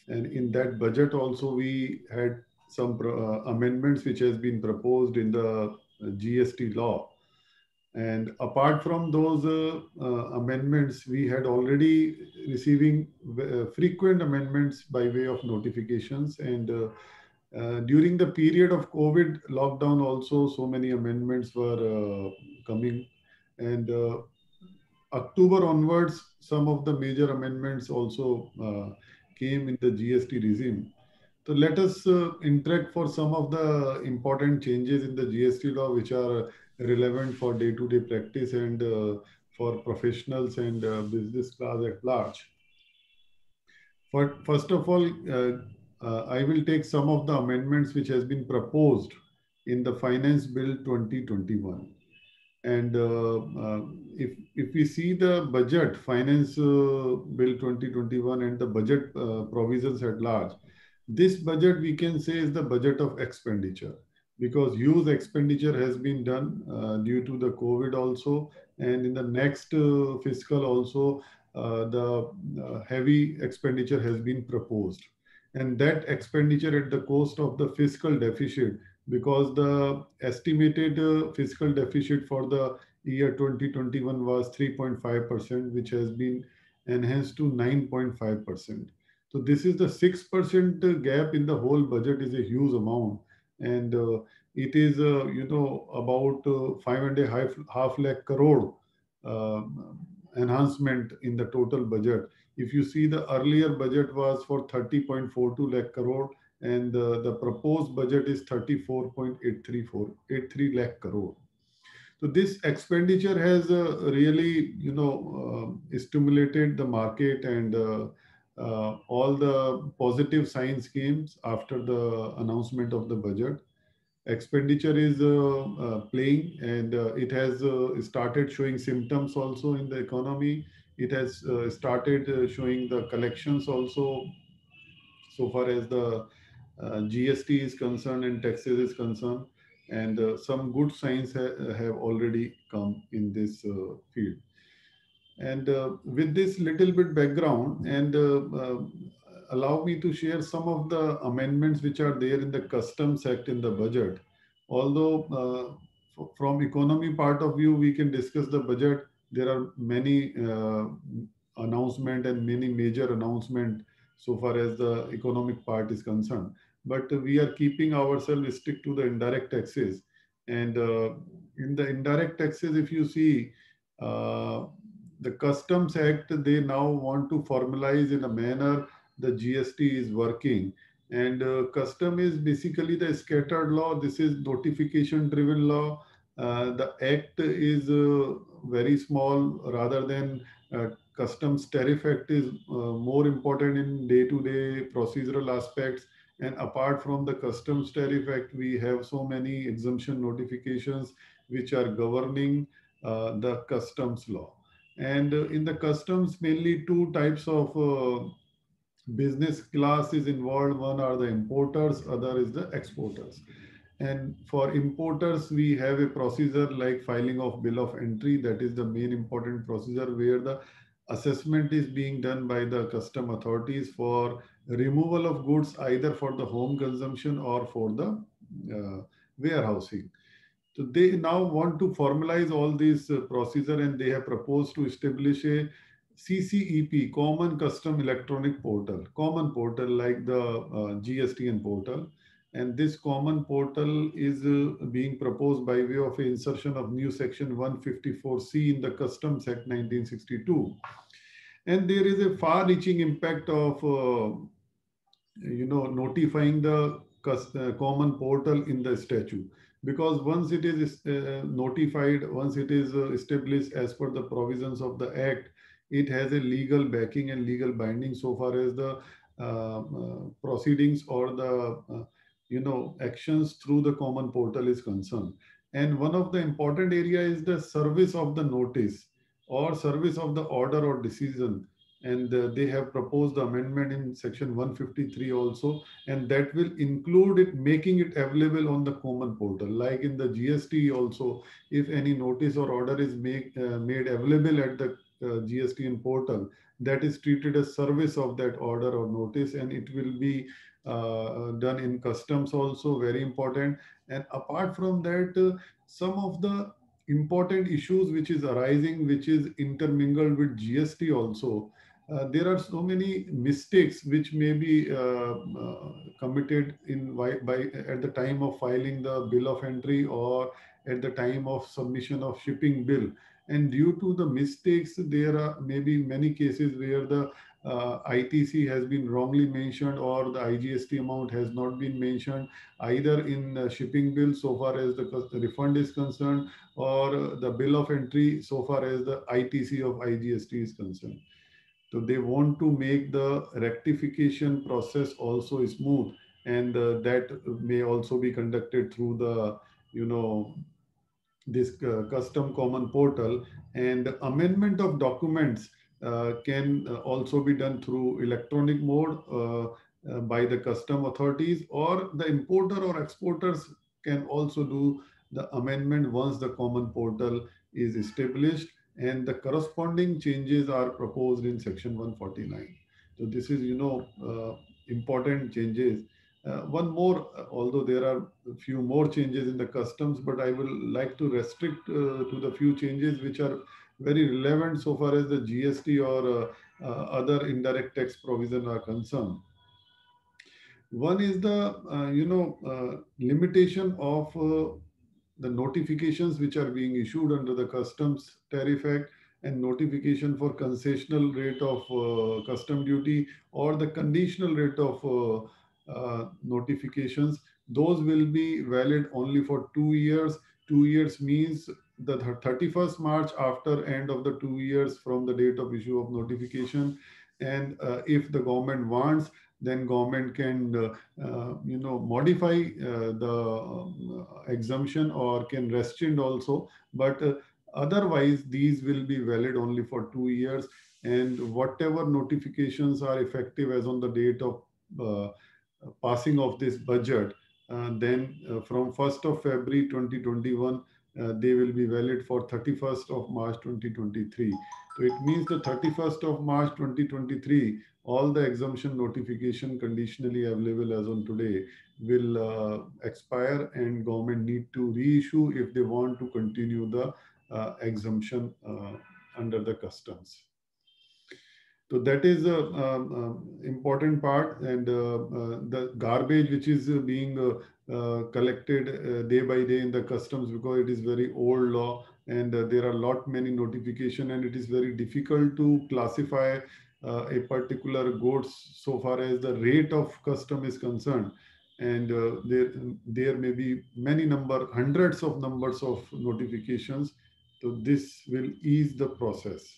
And in that budget also we had some amendments which has been proposed in the GST law. And apart from those amendments, we had already receiving frequent amendments by way of notifications. And during the period of COVID lockdown, also so many amendments were coming. And October onwards, some of the major amendments also came in the GST regime. So let us interact for some of the important changes in the GST law which are relevant for day-to-day practice and for professionals and business class at large. First of all, I will take some of the amendments which has been proposed in the Finance Bill 2021. And if we see the budget, Finance Bill 2021 and the budget provisions at large, this budget we can say is the budget of expenditure because huge expenditure has been done due to the COVID also, and in the next fiscal also the heavy expenditure has been proposed, and that expenditure at the cost of the fiscal deficit because the estimated fiscal deficit for the year 2021 was 3.5%, which has been enhanced to 9.5%. So this is the 6% gap in the whole budget is a huge amount. And it is, about 5.5 lakh crore uh, enhancement in the total budget. If you see the earlier budget was for 30.42 lakh crore and the proposed budget is 34.83 lakh crore. So this expenditure has really, stimulated the market and all the positive signs came after the announcement of the budget. Expenditure is playing and it has started showing symptoms also in the economy. It has started showing the collections also so far as the GST is concerned and taxes is concerned, and some good signs have already come in this field. And with this little bit background, and allow me to share some of the amendments which are there in the Customs Act in the budget. Although from economy part of view, we can discuss the budget. There are many announcement and many major announcement so far as the economic part is concerned. But we are keeping ourselves stick to the indirect taxes. And in the indirect taxes, if you see, uh, the Customs Act, they now want to formalize in a manner the GST is working. And custom is basically the scattered law. This is notification driven law. The act is very small rather than customs tariff act is more important in day-to-day procedural aspects. And apart from the customs tariff act, we have so many exemption notifications which are governing the customs law. And in the customs, mainly two types of business class is involved. One are the importers, other is the exporters. And for importers, we have a procedure like filing of bill of entry. That is the main important procedure where the assessment is being done by the custom authorities for removal of goods either for the home consumption or for the warehousing. So they now want to formalize all these procedure and they have proposed to establish a CCEP, Common Custom Electronic Portal, common portal like the GSTN portal. And this common portal is being proposed by way of a insertion of new section 154C in the Customs Act 1962. And there is a far-reaching impact of notifying the common portal in the statute, because once it is notified, once it is established as per the provisions of the act, it has a legal backing and legal binding so far as the proceedings or the actions through the common portal is concerned. And one of the important area is the service of the notice or service of the order or decision, and they have proposed the amendment in section 153 also, and that will include it making it available on the common portal like in the GST also. If any notice or order is made available at the GSTN portal, that is treated as service of that order or notice, and it will be done in customs also, very important. And apart from that, some of the important issues which is arising, which is intermingled with GST also. There are so many mistakes which may be committed in by at the time of filing the bill of entry or at the time of submission of shipping bill. And due to the mistakes, there are maybe many cases where the ITC has been wrongly mentioned, or the IGST amount has not been mentioned either in shipping bill so far as the refund is concerned, or the bill of entry so far as the ITC of IGST is concerned. So they want to make the rectification process also smooth, and that may also be conducted through the, you know, this custom common portal. And amendment of documents can also be done through electronic mode by the custom authorities, or the importer or exporters can also do the amendment once the common portal is established, and the corresponding changes are proposed in section 149. So this is, important changes. One more, although there are a few more changes in the customs, but I will like to restrict to the few changes which are very relevant so far as the GST or other indirect tax provision are concerned. One is the, limitation of the notifications which are being issued under the Customs Tariff Act, and notification for concessional rate of custom duty or the conditional rate of notifications. Those will be valid only for 2 years. 2 years means the 31st March after end of the 2 years from the date of issue of notification. And if the government wants, then government can modify the exemption, or can rescind also. But otherwise these will be valid only for 2 years, and whatever notifications are effective as on the date of passing of this budget, then from 1st of February 2021, they will be valid for 31st of March 2023. So it means the 31st of March 2023, all the exemption notification conditionally available as on today will expire, and government need to reissue if they want to continue the exemption under the customs. So that is a important part. And the garbage which is being collected day by day in the customs, because it is very old law, and there are lot many notification, and it is very difficult to classify a particular goods so far as the rate of custom is concerned. And there may be many hundreds of numbers of notifications. So this will ease the process.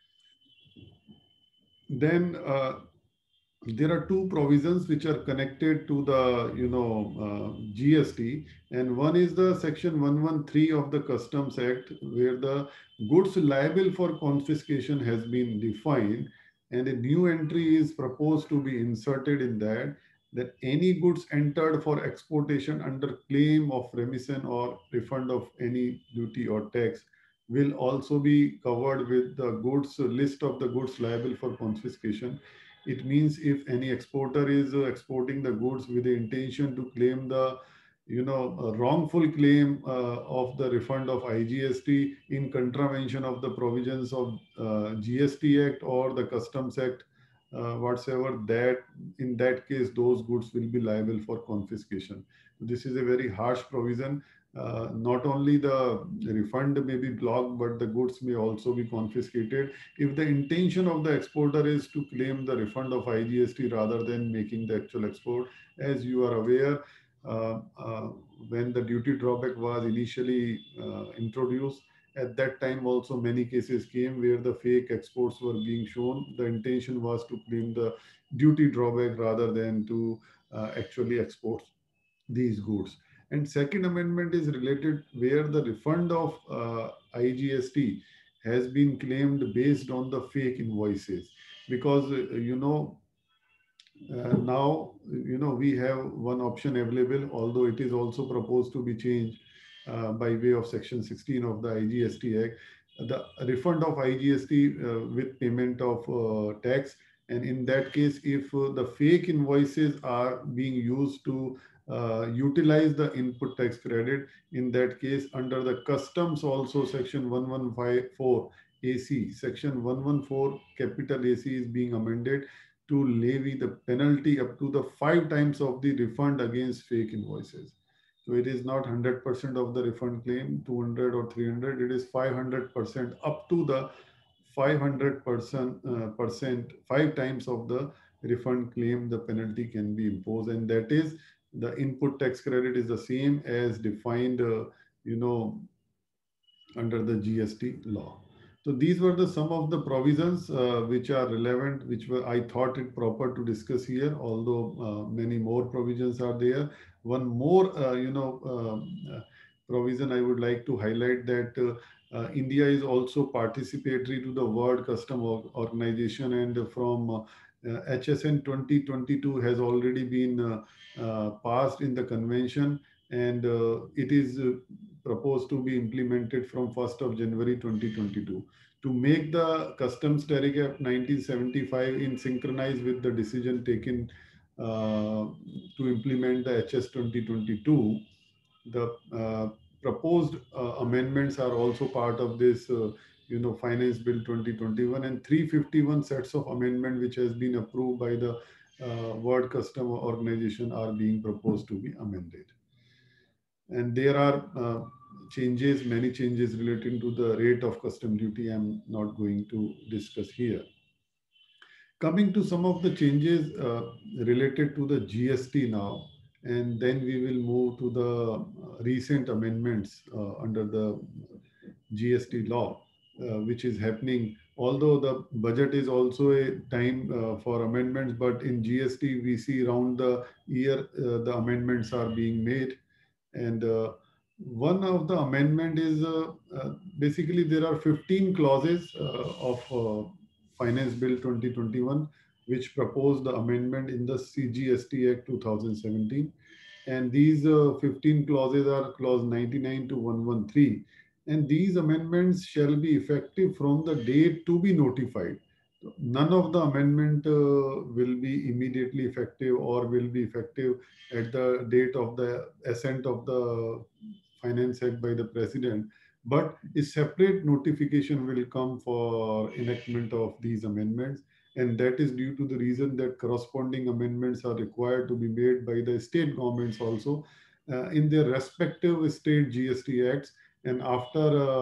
Then there are two provisions which are connected to the GST, and one is the section 113 of the Customs Act, where the goods liable for confiscation has been defined, and a new entry is proposed to be inserted in that any goods entered for exportation under claim of remission or refund of any duty or tax will also be covered with the goods list of the goods liable for confiscation. It means if any exporter is exporting the goods with the intention to claim the wrongful claim of the refund of IGST in contravention of the provisions of GST Act or the Customs Act, whatsoever, that in that case those goods will be liable for confiscation. This is a very harsh provision. Not only the refund may be blocked, but the goods may also be confiscated if the intention of the exporter is to claim the refund of IGST rather than making the actual export. As you are aware, when the duty drawback was initially introduced, at that time also many cases came where the fake exports were being shown. The intention was to claim the duty drawback rather than to actually export these goods. And second amendment is related where the refund of IGST has been claimed based on the fake invoices, because now we have one option available, although it is also proposed to be changed by way of section 16 of the IGST Act, the refund of IGST with payment of tax. And in that case, if the fake invoices are being used to utilize the input tax credit, in that case, under the customs also section 1154 AC, section 114 capital AC is being amended to levy the penalty up to the 5 times of the refund against fake invoices. So it is not 100% of the refund claim, 200 or 300, it is 500% up to the 500% 5 times of the refund claim, the penalty can be imposed. And that is the input tax credit is the same as defined, you know, under the GST law. So these were the some of the provisions which are relevant, which were I thought it proper to discuss here. Although many more provisions are there. One more, provision I would like to highlight that India is also participatory to the World Organization, and from HSN 2022 has already been passed in the convention, and it is proposed to be implemented from 1st of January 2022 to make the Customs Tariff Act 1975 in synchronize with the decision taken to implement the HS 2022. The proposed amendments are also part of this Finance Bill 2021, and 351 sets of amendment which has been approved by the World Customs Organization are being proposed to be amended. And there are changes, many changes relating to the rate of custom duty. I'm not going to discuss here. Coming to some of the changes related to the GST now, and then we will move to the recent amendments under the GST law, which is happening. Although the budget is also a time for amendments, but in GST we see around the year the amendments are being made. And one of the amendment is basically there are 15 clauses of Finance Bill 2021 which propose the amendment in the CGST Act 2017. And these 15 clauses are clause 99 to 113. And these amendments shall be effective from the date to be notified. None of the amendment will be immediately effective or will be effective at the date of the assent of the Finance Act by the President, but a separate notification will come for enactment of these amendments. And that is due to the reason that corresponding amendments are required to be made by the state governments also in their respective state GST acts. And after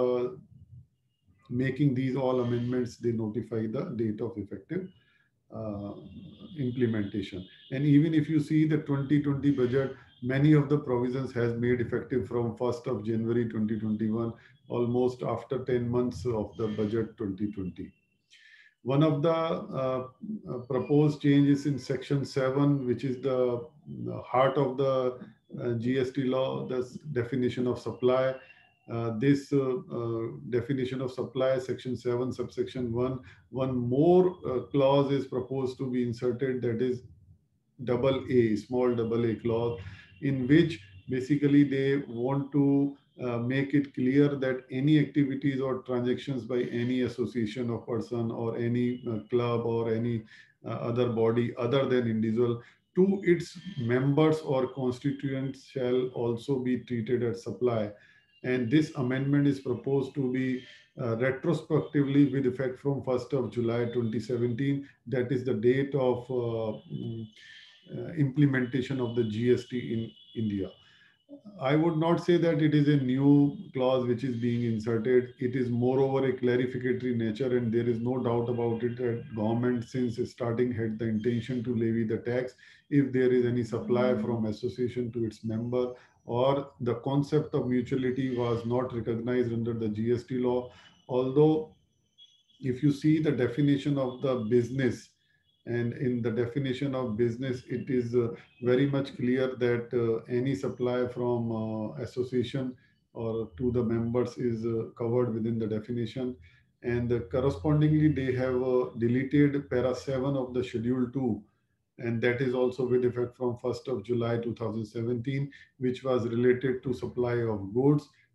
making these all amendments, they notify the date of effective uh, implementation. And even if you see the 2020 budget, many of the provisions has made effective from 1st of January 2021, almost after 10 months of the budget 2020. One of the proposed changes in section 7, which is the heart of the GST law, the definition of supply. This definition of supply, section 7, subsection 1, one more clause is proposed to be inserted, that is double A, small double A clause, in which basically they want to make it clear that any activities or transactions by any association of person or any club or any other body other than individual to its members or constituents shall also be treated as supply. And this amendment is proposed to be retrospectively with effect from 1st of July 2017. That is the date of implementation of the GST in India. I would not say that it is a new clause which is being inserted. It is moreover a clarificatory nature, and there is no doubt about it that government since starting had the intention to levy the tax if there is any supply from association to its member, or the concept of mutuality was not recognized under the GST law. Although if you see the definition of the business, and in the definition of business it is very much clear that any supply from association or to the members is covered within the definition. And correspondingly they have deleted para 7 of the schedule 2, and that is also with effect from 1st of July 2017, which was related to supply of goods.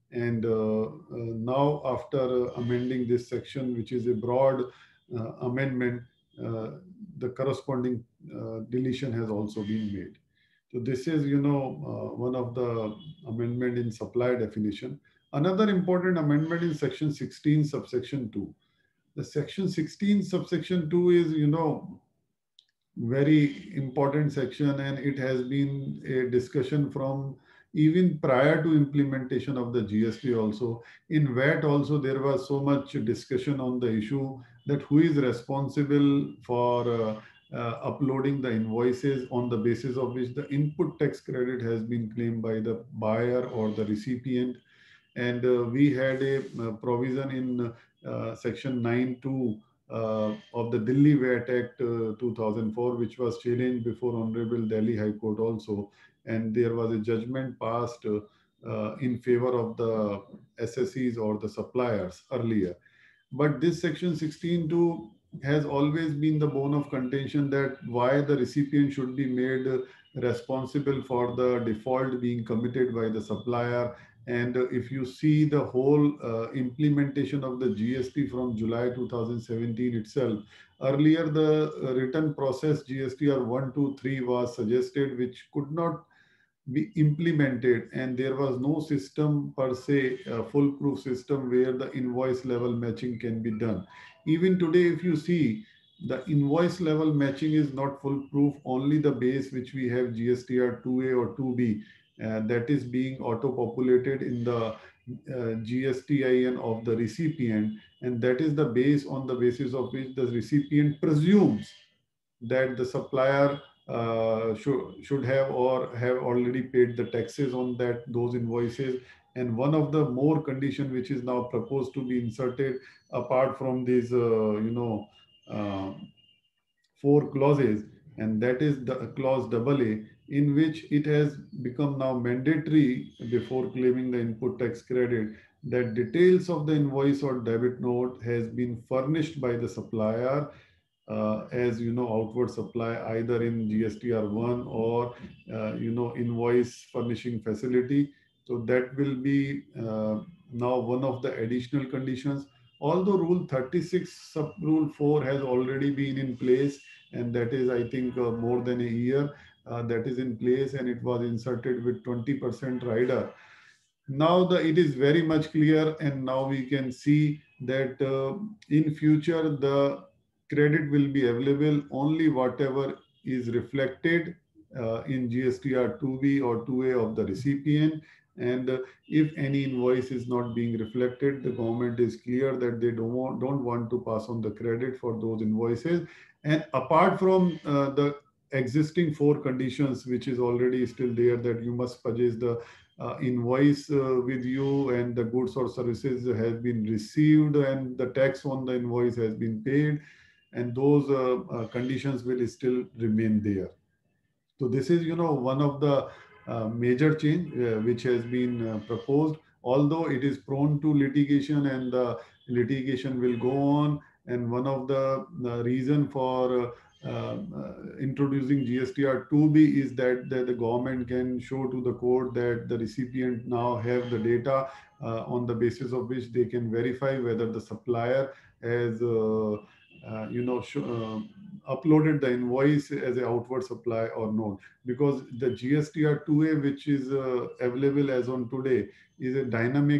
And now, after amending this section, which is a broad amendment, uh, the corresponding deletion has also been made. So this is, one of the amendment in supply definition. Another important amendment in section 16, subsection 2. The section 16, subsection 2 is, very important section, and it has been a discussion from even prior to implementation of the GST also. In VAT also, there was so much discussion on the issue that who is responsible for uploading the invoices on the basis of which the input tax credit has been claimed by the buyer or the recipient. And we had a provision in section 9(2) of the Delhi VAT Act 2004, which was challenged before Honorable Delhi High Court also, and there was a judgment passed in favor of the SSEs or the suppliers earlier. But this section 16(2) has always been the bone of contention, that why the recipient should be made responsible for the default being committed by the supplier. And if you see the whole implementation of the GST from July 2017 itself, earlier the written process GSTR 123 was suggested, which could not be implemented, and there was no system per se, a foolproof system where the invoice level matching can be done. Even today, if you see, the invoice level matching is not foolproof. Only the base which we have GSTR 2A or 2B, that is being auto populated in the GSTIN of the recipient, and that is the base on the basis of which the recipient presumes that the supplier should have or have already paid the taxes on that those invoices. And one of the more condition which is now proposed to be inserted, apart from these uh, four clauses, and that is the clause AA, in which it has become now mandatory before claiming the input tax credit that details of the invoice or debit note has been furnished by the supplier as outward supply, either in GSTR 1 or invoice furnishing facility. So that will be now one of the additional conditions. Although Rule 36 sub Rule 4 has already been in place, and that is, I think, more than a year that is in place, and it was inserted with 20% rider. Now it is very much clear, and now we can see that in future the credit will be available only whatever is reflected in GSTR 2B or 2A of the recipient. And if any invoice is not being reflected, the government is clear that they don't want to pass on the credit for those invoices. And apart from the existing four conditions, which is already still there, that you must purchase the invoice with you, and the goods or services has been received, and the tax on the invoice has been paid, and those conditions will still remain there. So this is, one of the major change which has been proposed, although it is prone to litigation, and the litigation will go on. And one of the reason for introducing GSTR 2B is that the government can show to the court that the recipient now have the data on the basis of which they can verify whether the supplier has uploaded the invoice as a outward supply or not. Because the GSTR 2A, which is available as on today, is a dynamic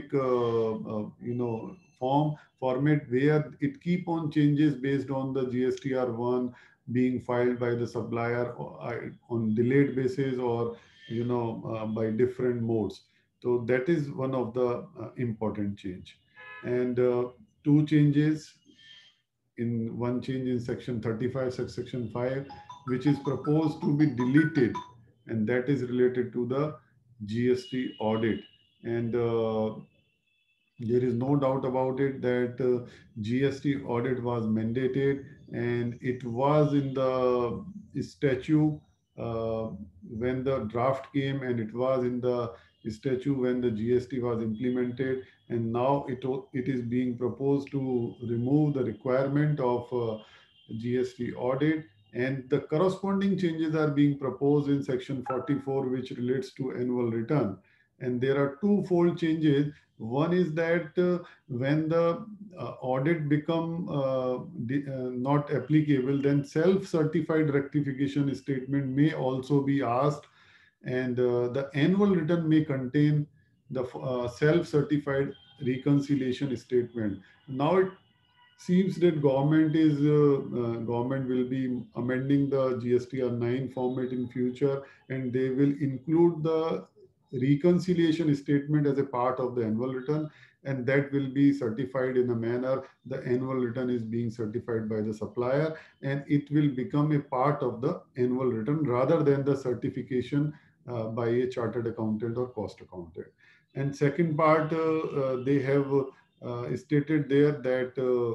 format where it keep on changes based on the GSTR 1 being filed by the supplier on delayed basis, or by different modes. So that is one of the important change. And two changes, in one change in section 35 subsection 5, which is proposed to be deleted, and that is related to the GST audit. And there is no doubt about it that GST audit was mandated, and it was in the statute when the draft came, and it was in the statute when the GST was implemented. And now it is being proposed to remove the requirement of GST audit, and the corresponding changes are being proposed in section 44, which relates to annual return. And there are twofold changes. One is that when the audit become not applicable, then self-certified rectification statement may also be asked, and the annual return may contain the self-certified reconciliation statement. Now it seems that government will be amending the GSTR 9 format in future, and they will include the reconciliation statement as a part of the annual return, and that will be certified in a manner the annual return is being certified by the supplier, and it will become a part of the annual return rather than the certification by a chartered accountant or cost accountant. And second part, they have stated there that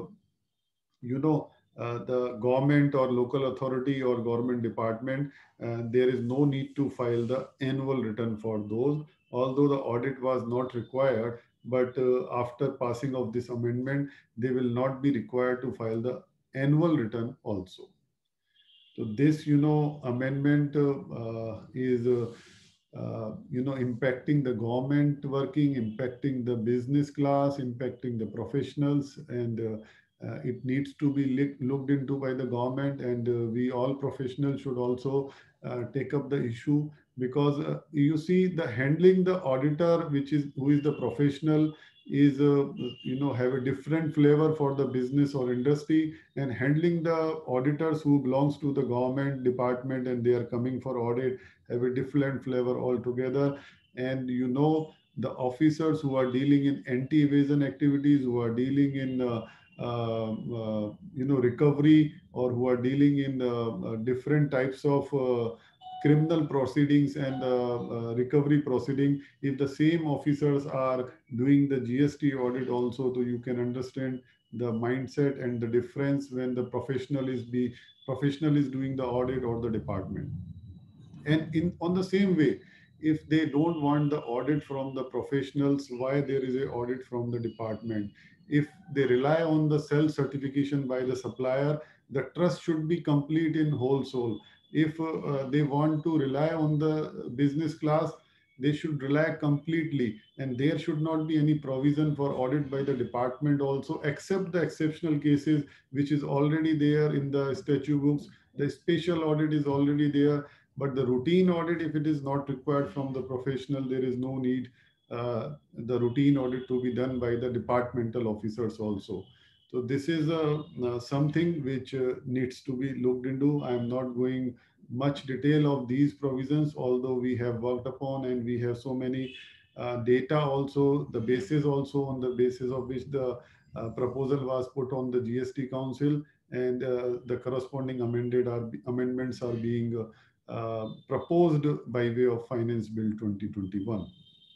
the government or local authority or government department, there is no need to file the annual return for those, although the audit was not required. But after passing of this amendment, they will not be required to file the annual return also. So this, amendment is, impacting the government working, impacting the business class, impacting the professionals, and it needs to be looked into by the government. And we all professionals should also take up the issue, because you see the handling the auditor, which is who is the professional, is have a different flavor for the business or industry, and handling the auditors who belongs to the government department and they are coming for audit have a different flavor altogether. And the officers who are dealing in anti-evasion activities, who are dealing in recovery, or who are dealing in different types of criminal proceedings and recovery proceeding, if the same officers are doing the GST audit also, so you can understand the mindset and the difference when the professional is doing the audit or the department. And in on the same way, if they don't want the audit from the professionals, why there is a audit from the department? If they rely on the self certification by the supplier, the trust should be complete in whole soul. If they want to rely on the business class, they should rely completely, and there should not be any provision for audit by the department also, except the exceptional cases which is already there in the statute books. The special audit is already there, but the routine audit, if it is not required from the professional, there is no need the routine audit to be done by the departmental officers also. So this is something which needs to be looked into. I am not going much detail of these provisions, although we have worked upon and we have so many data also, the basis also on the basis of which the proposal was put on the GST Council, and the corresponding amendments are being proposed by way of Finance Bill 2021.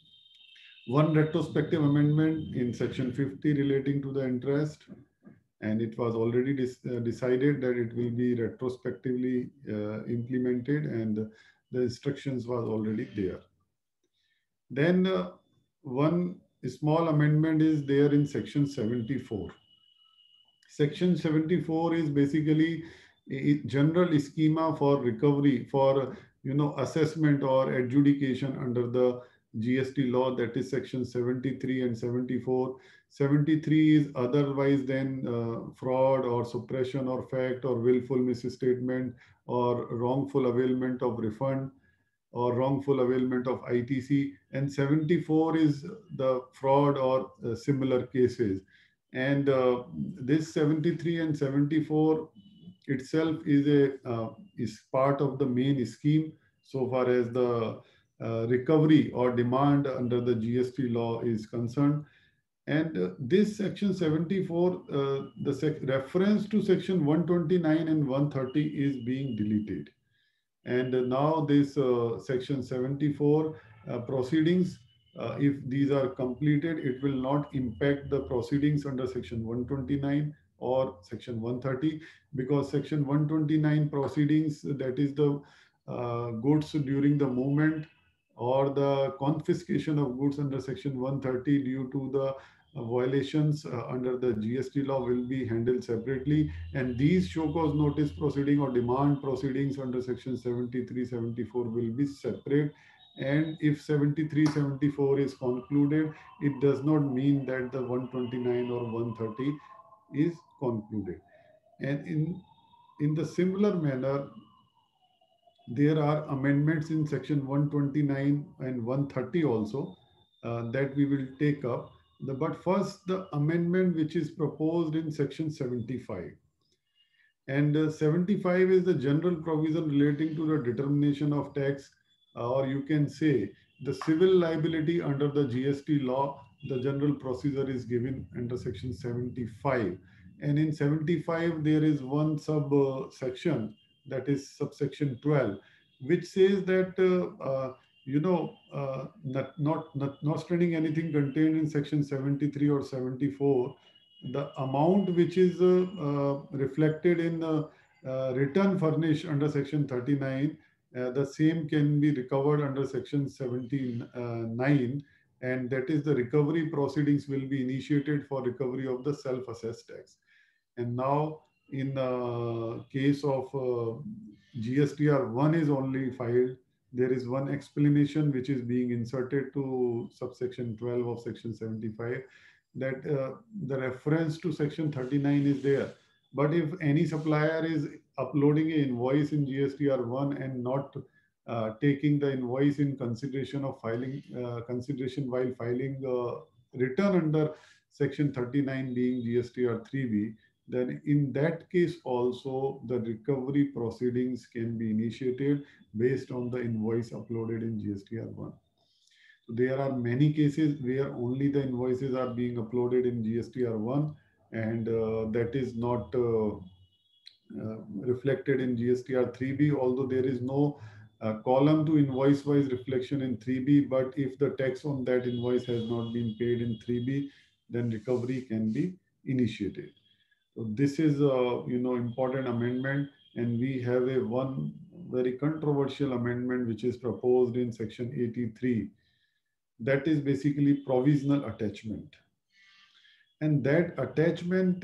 One retrospective amendment in section 50 relating to the interest, and it was already decided that it will be retrospectively implemented, and the instructions was already there. Then one small amendment is there in section 74. Section 74 is basically a general schema for recovery for assessment or adjudication under the GST law, that is section 73 and 74. 73 is otherwise than fraud or suppression or fact or willful misstatement or wrongful availment of refund or wrongful availment of ITC, and 74 is the fraud or similar cases. And this 73 and 74 itself is part of the main scheme so far as the recovery or demand under the GST law is concerned. And this section 74, the reference to section 129 and 130 is being deleted. And now this section 74 proceedings, if these are completed, it will not impact the proceedings under section 129 or section 130, because section 129 proceedings, that is the goods during the movement or the confiscation of goods under section 130 due to the violations under the GST law, will be handled separately, and these show cause notice proceeding or demand proceedings under section 73, 74 will be separate, And if 73, 74 is concluded, it does not mean that the 129 or 130 is concluded. And in the similar manner, there are amendments in section 129 and 130 also that we will take up. But first, the amendment which is proposed in section 75. And 75 is the general provision relating to the determination of tax, or you can say the civil liability under the GST law. The general procedure is given under section 75. And in 75, there is one sub section, that is subsection 12, which says that, notwithstanding anything contained in section 73 or 74, the amount which is reflected in the return furnished under section 39, the same can be recovered under section 79, and that is the recovery proceedings will be initiated for recovery of the self-assessed tax. And now in case of GSTR 1 is only filed, there is one explanation which is being inserted to subsection 12 of section 75, that the reference to section 39 is there. But if any supplier is uploading an invoice in GSTR 1 and not taking the invoice in consideration of filing consideration while filing return under section 39 being GSTR 3B, then in that case also the recovery proceedings can be initiated based on the invoice uploaded in GSTR 1. So there are many cases where only the invoices are being uploaded in GSTR 1, and that is not reflected in GSTR 3B, although there is no column to invoice wise reflection in 3B. But if the tax on that invoice has not been paid in 3B, then recovery can be initiated. So this is a important amendment, and we have a one very controversial amendment which is proposed in section 83. That is basically provisional attachment, and that attachment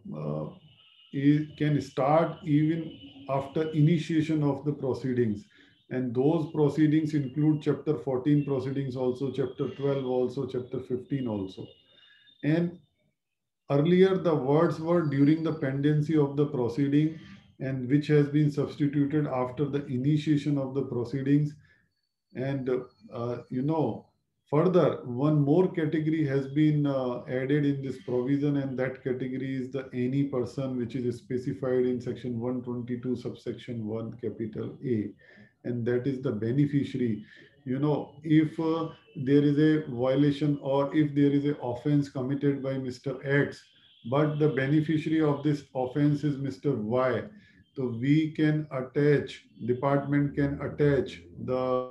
can start even after initiation of the proceedings, and those proceedings include chapter 14 proceedings also, chapter 12 also, chapter 15 also. And earlier, the words were during the pendency of the proceeding, and which has been substituted after the initiation of the proceedings. And further, one more category has been added in this provision, and that category is the any person, which is specified in section 122 subsection 1 capital A, and that is the beneficiary. If there is a violation or if there is a offense committed by Mr. X, but the beneficiary of this offense is Mr. Y, so we can attach, department can attach the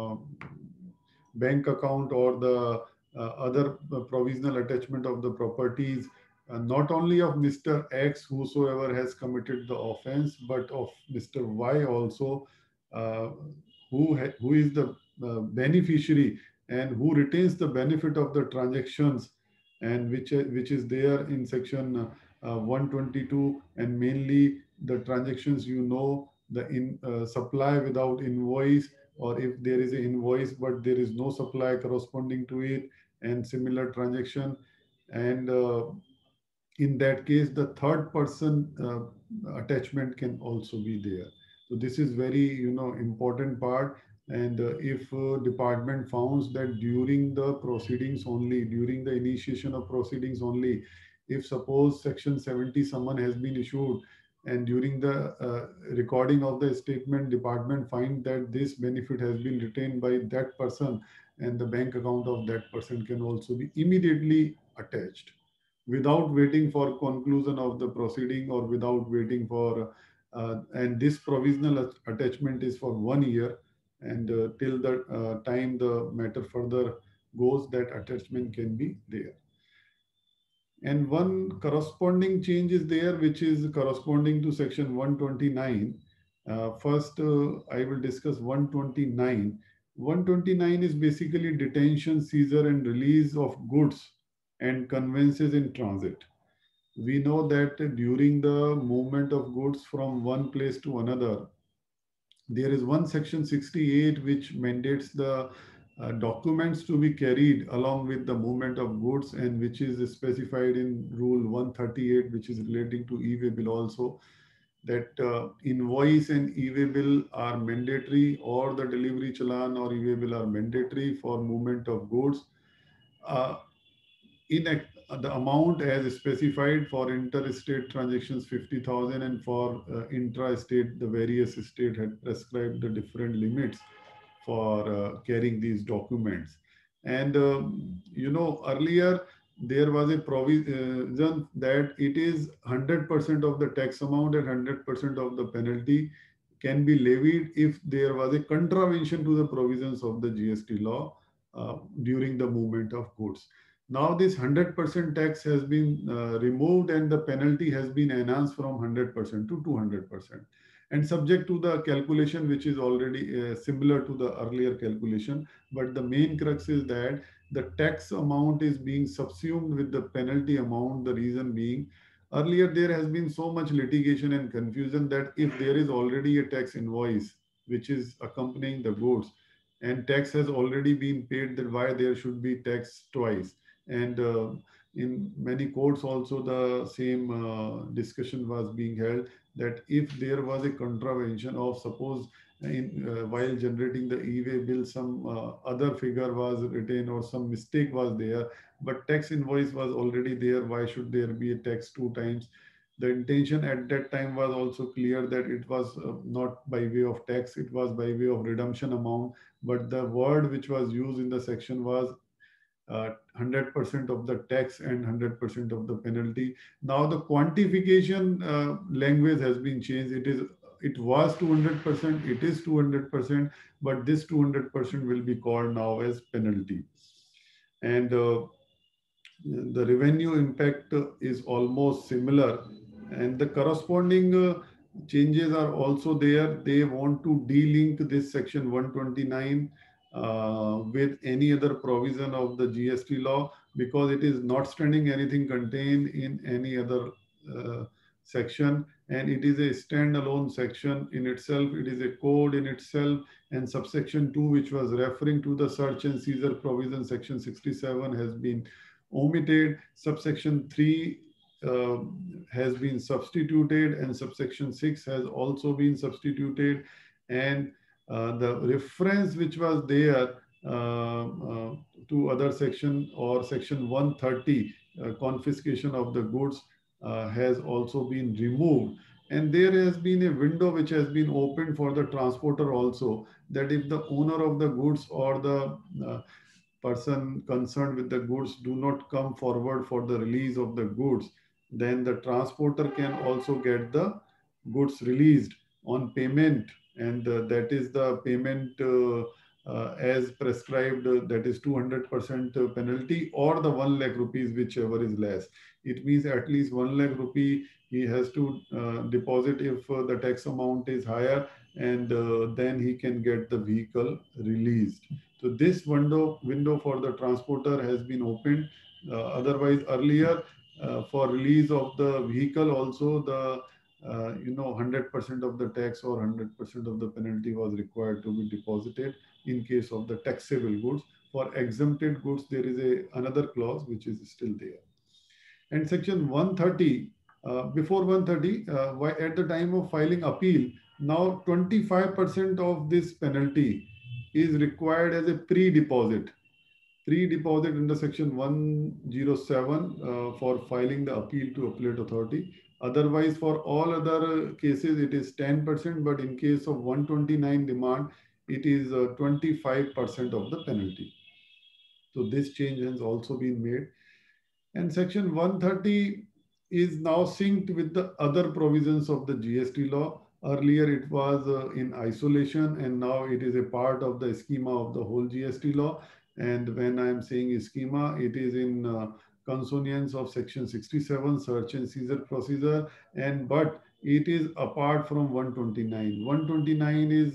bank account or the other provisional attachment of the properties, not only of Mr. X, whosoever has committed the offense, but of Mr. Y also, uh, who is the beneficiary and who retains the benefit of the transactions, and which is there in section 122, and mainly the transactions, the supply without invoice, or if there is an invoice but there is no supply corresponding to it, and similar transaction. And in that case, the third person attachment can also be there. So this is very important part. And if department founds that during the proceedings only, during the initiation of proceedings only, if suppose section 70 someone has been issued, and during the recording of the statement, department find that this benefit has been retained by that person, and the bank account of that person can also be immediately attached without waiting for conclusion of the proceeding, or without waiting for and this provisional attachment is for 1 year, and till the time the matter further goes, that attachment can be there. And one corresponding change is there, which is corresponding to section 129. First, I will discuss 129. 129 is basically detention, seizure, and release of goods and conveyances in transit. We know that during the movement of goods from one place to another, There is one section 68 which mandates the documents to be carried along with the movement of goods, and which is specified in rule 138, which is relating to e-way bill also, that invoice and e-way bill are mandatory, or the delivery challan or e-way bill are mandatory for movement of goods. Uh, in the amount as specified for interstate transactions 50,000, and for intra-state the various state had prescribed the different limits for carrying these documents. And earlier there was a provision that it is 100% of the tax amount and 100% of the penalty can be levied if there was a contravention to the provisions of the GST law during the movement of goods. Now this 100% tax has been removed, and the penalty has been enhanced from 100% to 200%, and subject to the calculation which is already similar to the earlier calculation. But the main crux is that the tax amount is being subsumed with the penalty amount. The reason being, earlier there has been so much litigation and confusion that if there is already a tax invoice which is accompanying the goods and tax has already been paid, then why there should be tax twice? And in many courts also the same discussion was being held, that if there was a contravention of, suppose while generating the e-way bill some other figure was written or some mistake was there, but tax invoice was already there, why should there be a tax two times? The intention at that time was also clear that it was not by way of tax, it was by way of redemption amount, but the word which was used in the section was 100% of the tax and 100% of the penalty. Now the quantification language has been changed. It was 200%, it is 200%, but this 200% will be called now as penalty. And the revenue impact is almost similar, and the corresponding changes are also there. They want to delink this section 129 with any other provision of the GST law, because it is not standing anything contained in any other section, and it is a standalone section in itself. It is a code in itself. And subsection 2, which was referring to the search and seizure provision, section 67, has been omitted. Subsection 3 has been substituted, and subsection 6 has also been substituted. And the reference which was there to other section, or section 130, confiscation of the goods, has also been removed. And there has been a window which has been opened for the transporter also, that if the owner of the goods or the person concerned with the goods do not come forward for the release of the goods, then the transporter can also get the goods released on payment. And that is the payment as prescribed, that is 200% penalty, or the 1 lakh rupees, whichever is less. It means at least 1 lakh rupee he has to deposit if the tax amount is higher, and then he can get the vehicle released. So this window for the transporter has been opened. Otherwise, earlier for release of the vehicle also, the 100% of the tax or 100% of the penalty was required to be deposited in case of the taxable goods. For exempted goods, there is another clause which is still there. And section 130, before 130, at the time of filing appeal, now 25% of this penalty is required as a pre-deposit. Pre-deposit under section 107 for filing the appeal to appellate authority. Otherwise, for all other cases, it is 10%, but in case of 129 demand, it is 25% of the penalty. So this change has also been made. And section 130 is now synced with the other provisions of the GST law. Earlier it was in isolation, and now it is a part of the schema of the whole GST law. And when I am saying schema, it is in consonance of section 67, search and seizure procedure, but it is apart from 129. 129 is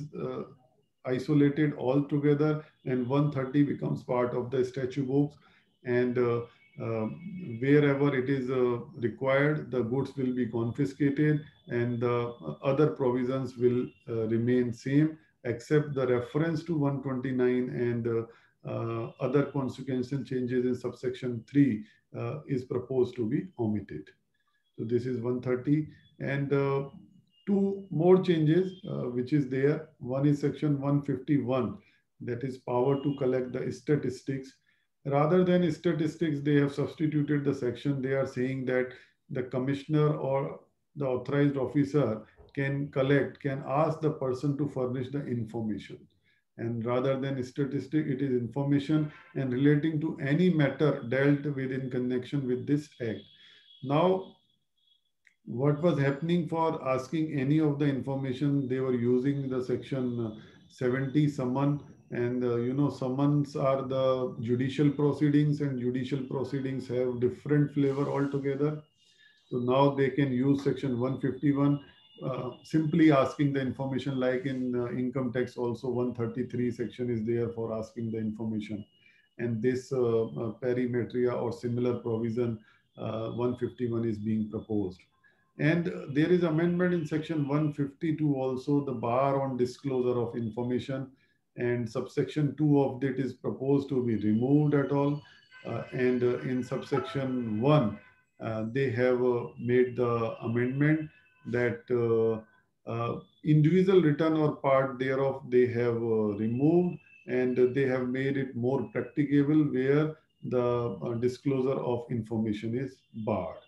isolated altogether, and 130 becomes part of the statute books. And wherever it is required, the goods will be confiscated and the other provisions will remain same, except the reference to 129 and other consequential changes in subsection 3 is proposed to be omitted. So this is 130. And two more changes which is there. One is section 151, that is power to collect the statistics. Rather than statistics, they have substituted the section. They are saying that the commissioner or the authorized officer can ask the person to furnish the information. And rather than statistic, it is information and relating to any matter dealt with in connection with this act. Now, what was happening for asking any of the information, they were using the section 70 summon, and summons are the judicial proceedings, and judicial proceedings have different flavor altogether. So now they can use section 151, simply asking the information, like in income tax also 133 section is there for asking the information. And this perimetria or similar provision 151 is being proposed. And there is amendment in section 152 also, the bar on disclosure of information, and subsection 2 of that is proposed to be removed at all. And in subsection 1, they have made the amendment that individual return or part thereof they have removed, and they have made it more practicable where the disclosure of information is barred.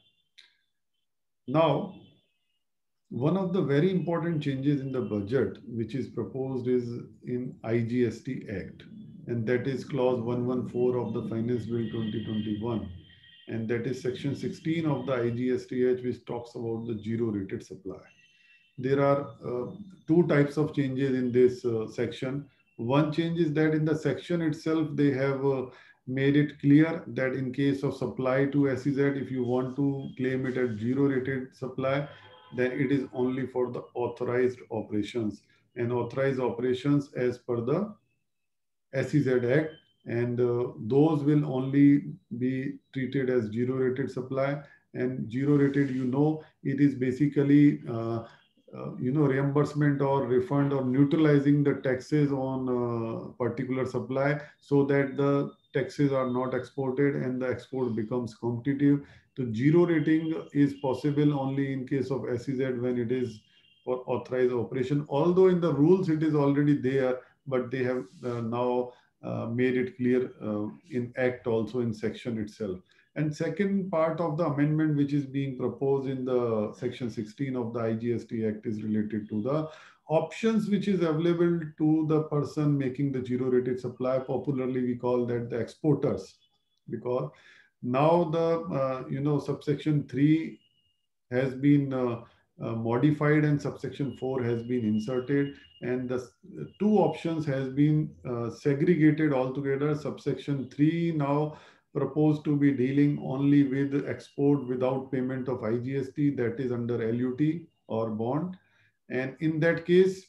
Now, one of the very important changes in the budget which is proposed is in IGST Act, and that is clause 114 of the Finance Bill 2021, and that is section 16 of the IGST Act, which talks about the zero rated supply. There are two types of changes in this section. One change is that in the section itself, they have made it clear that in case of supply to SEZ, if you want to claim it at zero rated supply, then it is only for the authorized operations, and authorized operations as per the SEZ Act, and those will only be treated as zero rated supply. And zero rated, it is basically reimbursement or refund or neutralizing the taxes on particular supply, so that the taxes are not exported and the export becomes competitive. So zero rating is possible only in case of SEZ when it is for authorized operation, although in the rules it is already there, but they have now made it clear in act also in section itself. And second part of the amendment which is being proposed in the section 16 of the IGST Act is related to the options which is available to the person making the zero rated supply. Popularly we call that the exporters, because now the subsection 3 has been modified and subsection 4 has been inserted, and the two options has been segregated altogether. Subsection 3 now proposed to be dealing only with export without payment of IGST, that is under LUT or bond. And in that case,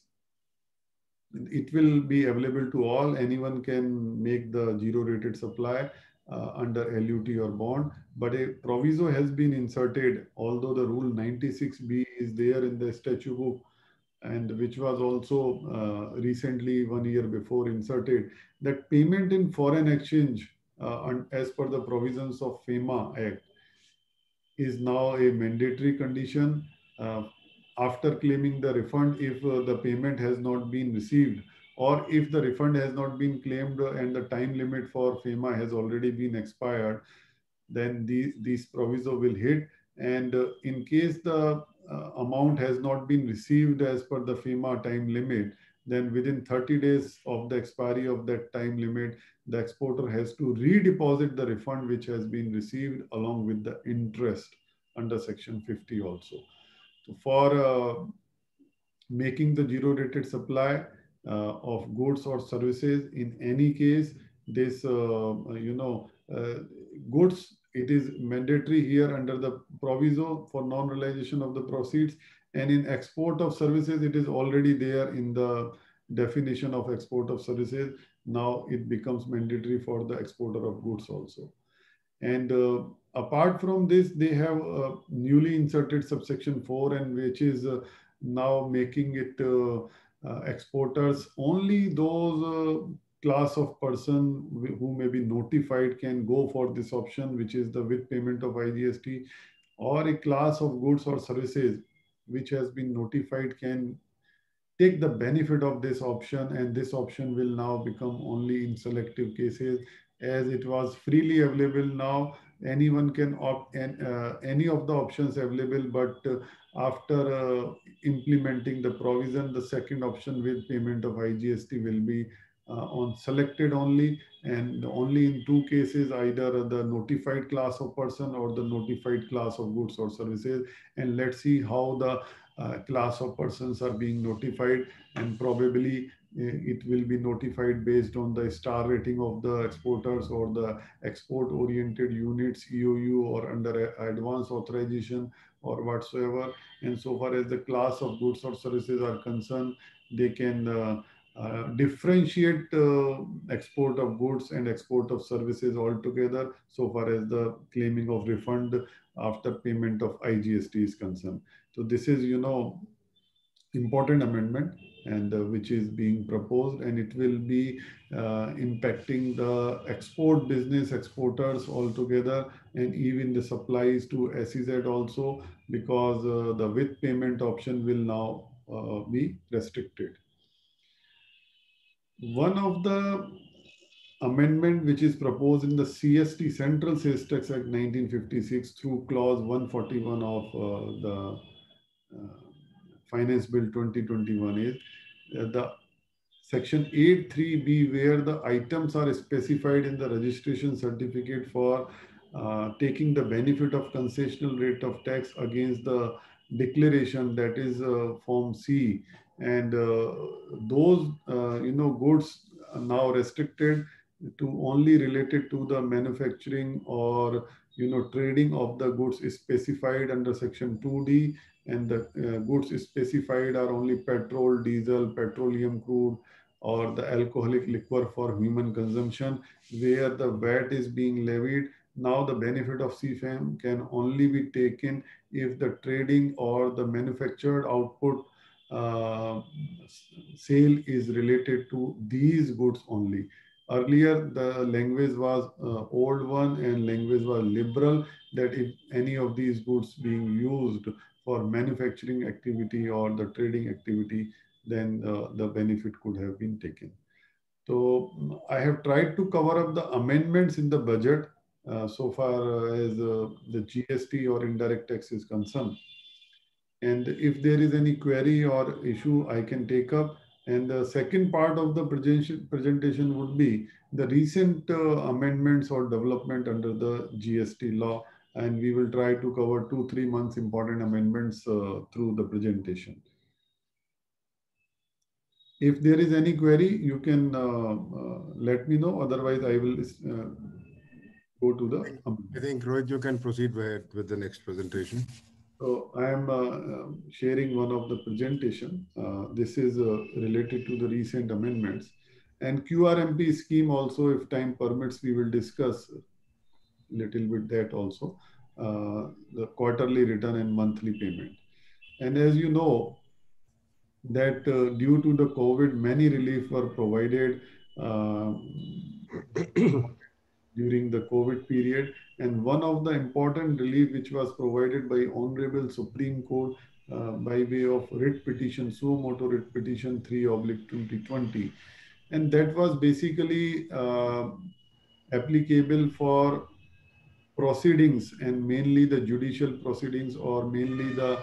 it will be available to all. Anyone can make the zero rated supply under LUT or bond, but a proviso has been inserted, although the rule 96B is there in the statute book, and which was also recently 1 year before inserted, that payment in foreign exchange as per the provisions of FEMA Act is now a mandatory condition after claiming the refund if the payment has not been received, or if the refund has not been claimed and the time limit for FEMA has already been expired, then these proviso will hit. And in case the amount has not been received as per the FEMA time limit, then within 30 days of the expiry of that time limit, the exporter has to redeposit the refund which has been received along with the interest under section 50 also. So for making the zero rated supply of goods or services, in any case, this goods, it is mandatory here under the proviso for non-realization of the proceeds, and in export of services it is already there in the definition of export of services. Now it becomes mandatory for the exporter of goods also. And apart from this, they have newly inserted subsection 4, and which is now making it exporters only those class of person who may be notified can go for this option, which is the with payment of IGST, or a class of goods or services which has been notified can take the benefit of this option, and this option will now become only in selective cases. As it was freely available, now anyone can opt and any of the options available, but after implementing the provision, the second option with payment of IGST will be on selected only, and only in two cases, either the notified class of person or the notified class of goods or services. And let's see how the class of persons are being notified, and probably it will be notified based on the star rating of the exporters or the export oriented units, EOU, or under advance authorization or whatsoever. And so far as the class of goods or services are concerned, they can differentiate export of goods and export of services altogether, so far as the claiming of refund after payment of IGST is concerned. So this is, important amendment, and which is being proposed, and it will be impacting the export business, exporters altogether, and even the supplies to SEZ also, because the with payment option will now be restricted. One of the amendment which is proposed in the CST, Central Sales Tax Act 1956, through clause 141 of the Finance Bill 2021 is the section 8(3)(b), where the items are specified in the registration certificate for taking the benefit of concessional rate of tax against the declaration, that is Form C. And those, goods are now restricted to only related to the manufacturing or, trading of the goods specified under section 2D, and the goods specified are only petrol, diesel, petroleum crude, or the alcoholic liquor for human consumption, where the VAT is being levied. Now the benefit of CFAM can only be taken if the trading or the manufactured output uh, sale is related to these goods only. Earlier, the language was old one, and language was liberal, that if any of these goods being used for manufacturing activity or the trading activity, then the benefit could have been taken. So I have tried to cover up the amendments in the budget so far as the GST or indirect tax is concerned. And if there is any query or issue, I can take up. And the second part of the presentation would be the recent amendments or development under the GST law. And we will try to cover 2-3 months important amendments through the presentation. If there is any query, you can let me know. Otherwise, I will go to the. I think Rohit, you can proceed with the next presentation. So I am sharing one of the presentation. This is related to the recent amendments, and QRMP scheme also, if time permits, we will discuss a little bit that also, the quarterly return and monthly payment. And as you know, that due to the COVID, many relief were provided uh, during the COVID period. And one of the important relief which was provided by Honorable Supreme Court by way of writ petition, suo motu writ petition 3/2020. And that was basically applicable for proceedings, and mainly the judicial proceedings, or mainly the,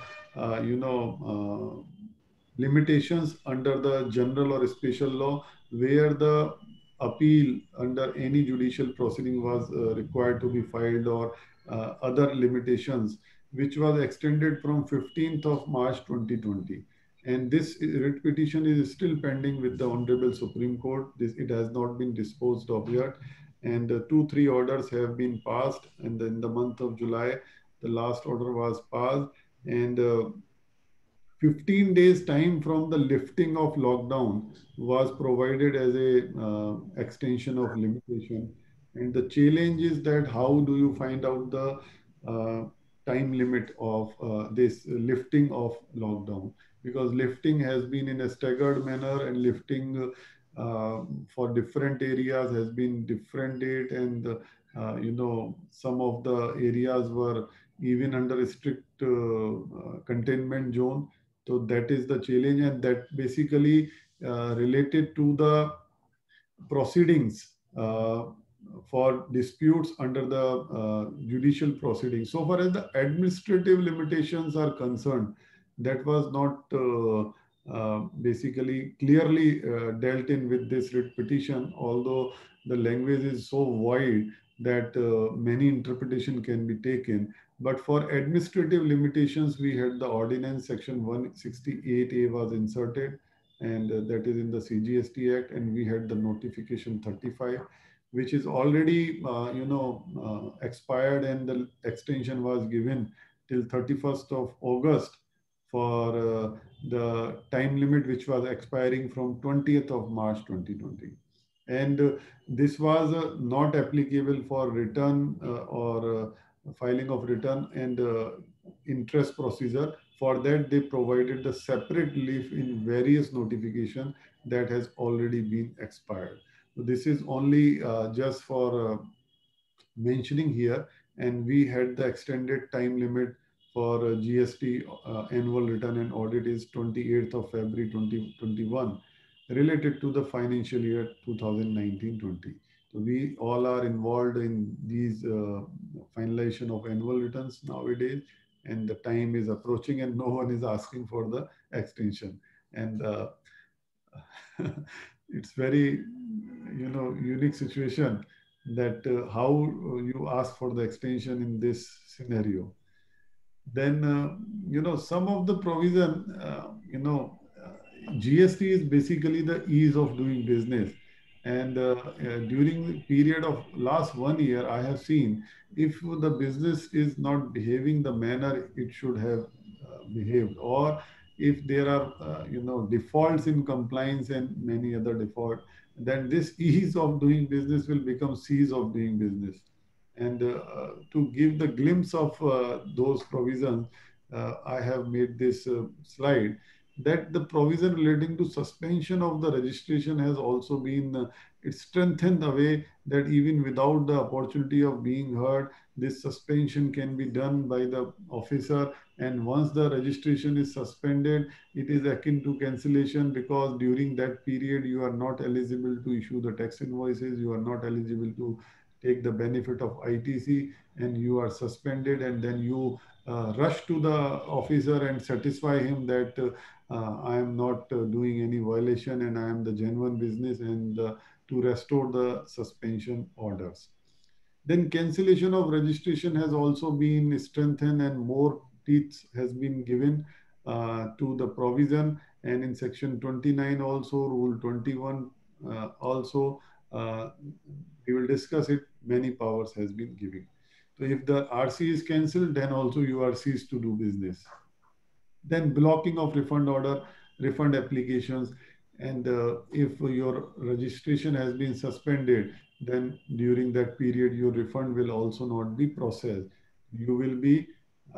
limitations under the general or special law, where the appeal under any judicial proceeding was required to be filed, or other limitations, which was extended from 15th of March 2020. And this writ petition is still pending with the Honorable Supreme Court. It has not been disposed of yet. And 2-3 orders have been passed. And in the month of July, the last order was passed. And 15 days time from the lifting of lockdown was provided as a extension of limitation. And the challenge is that how do you find out the uh, time limit of this lifting of lockdown? Because lifting has been in a staggered manner, and lifting for different areas has been different date, and some of the areas were even under a strict containment zone. So that is the challenge, and that basically related to the proceedings for disputes under the judicial proceedings. So far as the administrative limitations are concerned, that was not basically clearly dealt in with this writ petition, although the language is so wide that many interpretation can be taken. But for administrative limitations, we had the ordinance section 168A was inserted, and that is in the CGST Act, and we had the notification 35, which is already expired, and the extension was given till 31st of August for the time limit which was expiring from 20th of March 2020. And this was not applicable for return or filing of return and interest procedure. For that, they provided the separate relief in various notification that has already been expired. So this is only just for mentioning here, and we had the extended time limit for GST annual return and audit is 28th of February 2021 related to the financial year 2019-20. So we all are involved in these finalization of annual returns nowadays, and the time is approaching and no one is asking for the extension. And it's very, unique situation that how you ask for the extension in this scenario. Then, some of the provision, GST is basically the ease of doing business. And during the period of last 1 year, I have seen if the business is not behaving the manner it should have behaved, or if there are, defaults in compliance and many other default, then this ease of doing business will become cease of doing business. And to give the glimpse of those provisions, I have made this slide that the provision relating to suspension of the registration has also been it's strengthened the way that even without the opportunity of being heard, this suspension can be done by the officer. And once the registration is suspended, it is akin to cancellation, because during that period you are not eligible to issue the tax invoices, you are not eligible to take the benefit of ITC, and you are suspended, and then you rush to the officer and satisfy him that I am not doing any violation and I am the genuine business, and to restore the suspension orders. Then cancellation of registration has also been strengthened and more teeth has been given to the provision. And in section 29 also, rule 21 also, we will discuss it, many powers has been given. So if the RC is cancelled, then also you are ceased to do business. Then blocking of refund order, refund applications, and if your registration has been suspended, then during that period your refund will also not be processed. You will be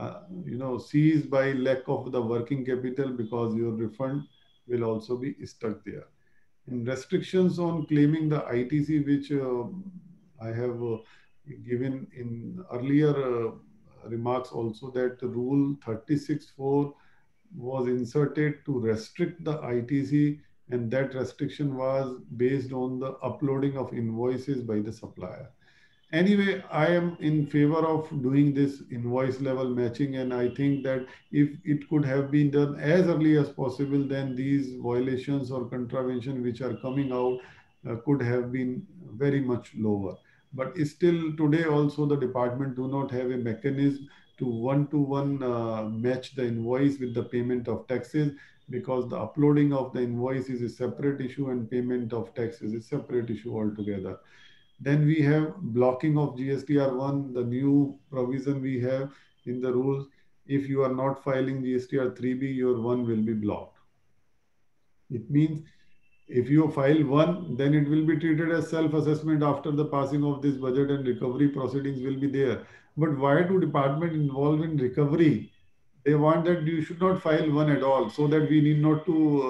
seized by lack of the working capital, because your refund will also be stuck there. And restrictions on claiming the ITC, which I have given in earlier remarks also, that rule 36(4) was inserted to restrict the ITC, and that restriction was based on the uploading of invoices by the supplier. Anyway, I am in favor of doing this invoice level matching, and I think that if it could have been done as early as possible, then these violations or contravention which are coming out could have been very much lower. But still today also the department do not have a mechanism to one-to-one match the invoice with the payment of taxes, because the uploading of the invoice is a separate issue and payment of taxes is a separate issue altogether. Then we have blocking of GSTR1, the new provision we have in the rules. If you are not filing GSTR 3B, your one will be blocked. It means If you file one, then it will be treated as self-assessment after the passing of this budget, and recovery proceedings will be there. But why do department involved in recovery? They want that you should not file one at all, so that we need not to,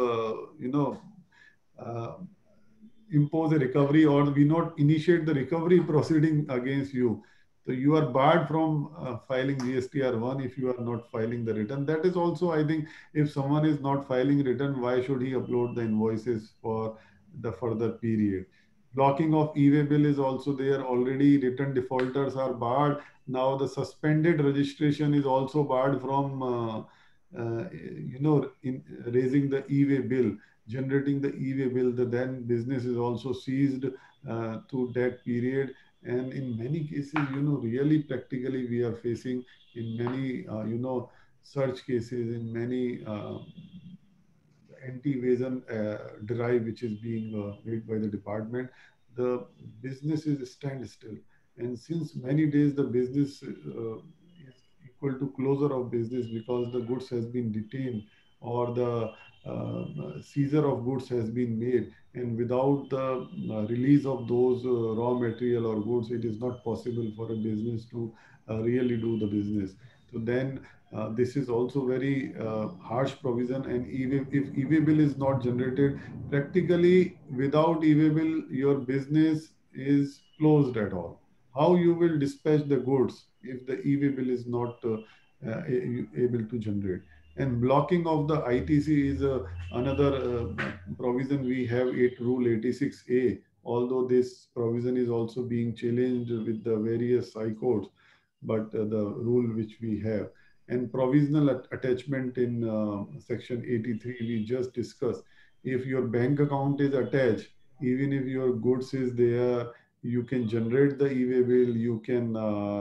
uh, impose a recovery, or we not initiate the recovery proceeding against you. So you are barred from filing GSTR1 if you are not filing the return. That is also, I think, if someone is not filing return, why should he upload the invoices for the further period? Blocking of e-way bill is also there. Already return defaulters are barred. Now the suspended registration is also barred from, in raising the e-way bill, generating the e-way bill. The then business is also seized to that period. And in many cases, really practically we are facing in many, search cases, in many anti-evasion drive which is being made by the department, the business is standstill. And since many days the business is equal to closure of business, because the goods has been detained, or the seizure of goods has been made, and without the release of those raw material or goods, it is not possible for a business to really do the business. So then this is also very harsh provision. And even if e-way bill is not generated, practically without e-way bill, your business is closed at all. How you will dispatch the goods if the e-way bill is not able to generate? And blocking of the ITC is another provision. We have Rule 86A, although this provision is also being challenged with the various high courts, but the rule which we have. And provisional attachment in section 83 we just discussed. If your bank account is attached, even if your goods is there, you can generate the e-way bill, you can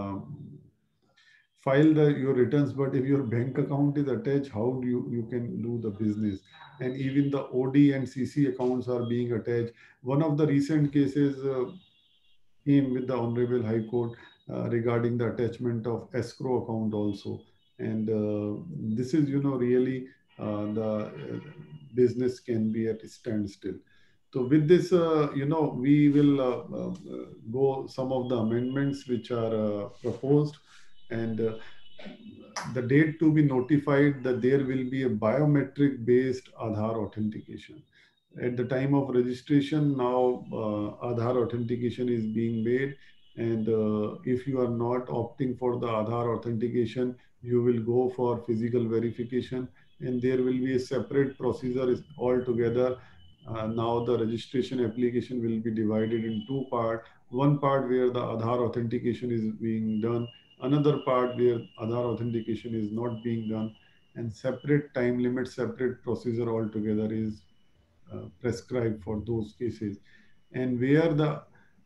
file your returns. But if your bank account is attached, how do you can do the business? And even the OD and CC accounts are being attached. One of the recent cases came with the Honorable High Court regarding the attachment of escrow account also. And this is, really the business can be at a standstill. So with this, we will go some of the amendments which are proposed. And the date to be notified that there will be a biometric based Aadhaar authentication. At the time of registration, now Aadhaar authentication is being made. And if you are not opting for the Aadhaar authentication, you will go for physical verification. And there will be a separate procedure altogether. Now the registration application will be divided in two parts. One part where the Aadhaar authentication is being done, another part where Aadhaar authentication is not being done, and separate time limit, separate procedure altogether is prescribed for those cases. And where the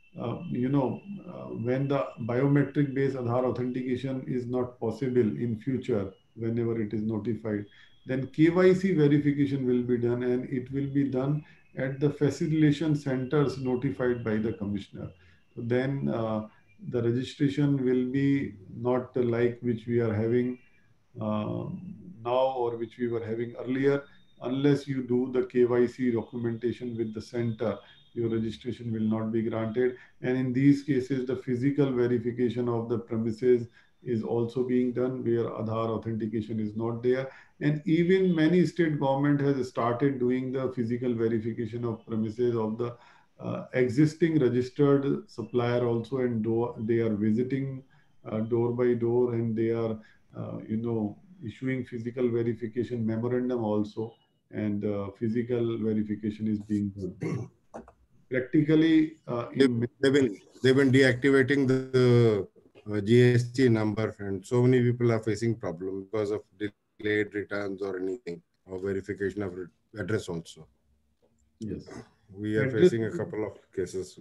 when the biometric based Aadhaar authentication is not possible in future, whenever it is notified, then KYC verification will be done, and it will be done at the facilitation centers notified by the commissioner. So then the registration will be not like which we are having now, or which we were having earlier. Unless you do the KYC documentation with the center, your registration will not be granted. And in these cases, the physical verification of the premises is also being done, where Aadhaar authentication is not there. And even many state government has started doing the physical verification of premises of the existing registered supplier also, and they are visiting door by door, and they are issuing physical verification memorandum also, and physical verification is being done. Practically, they've been deactivating the GST number, and so many people are facing problem because of delayed returns or anything, or verification of address also. Yes, we are facing a couple of cases.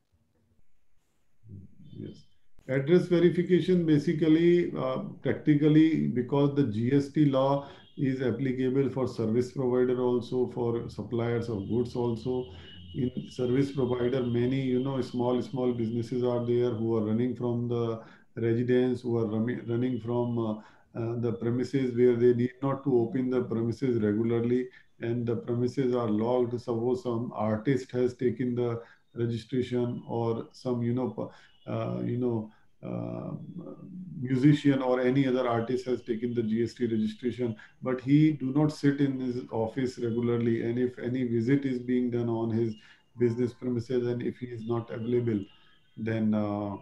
Yes. Address verification basically, practically, because the GST law is applicable for service provider also, for suppliers of goods also. In service provider, many, small businesses are there who are running from the residence, who are running from the premises where they need not to open the premises regularly, and the premises are logged. Suppose some artist has taken the registration, or some you know uh, musician or any other artist has taken the GST registration, but he do not sit in his office regularly, and if any visit is being done on his business premises and if he is not available, then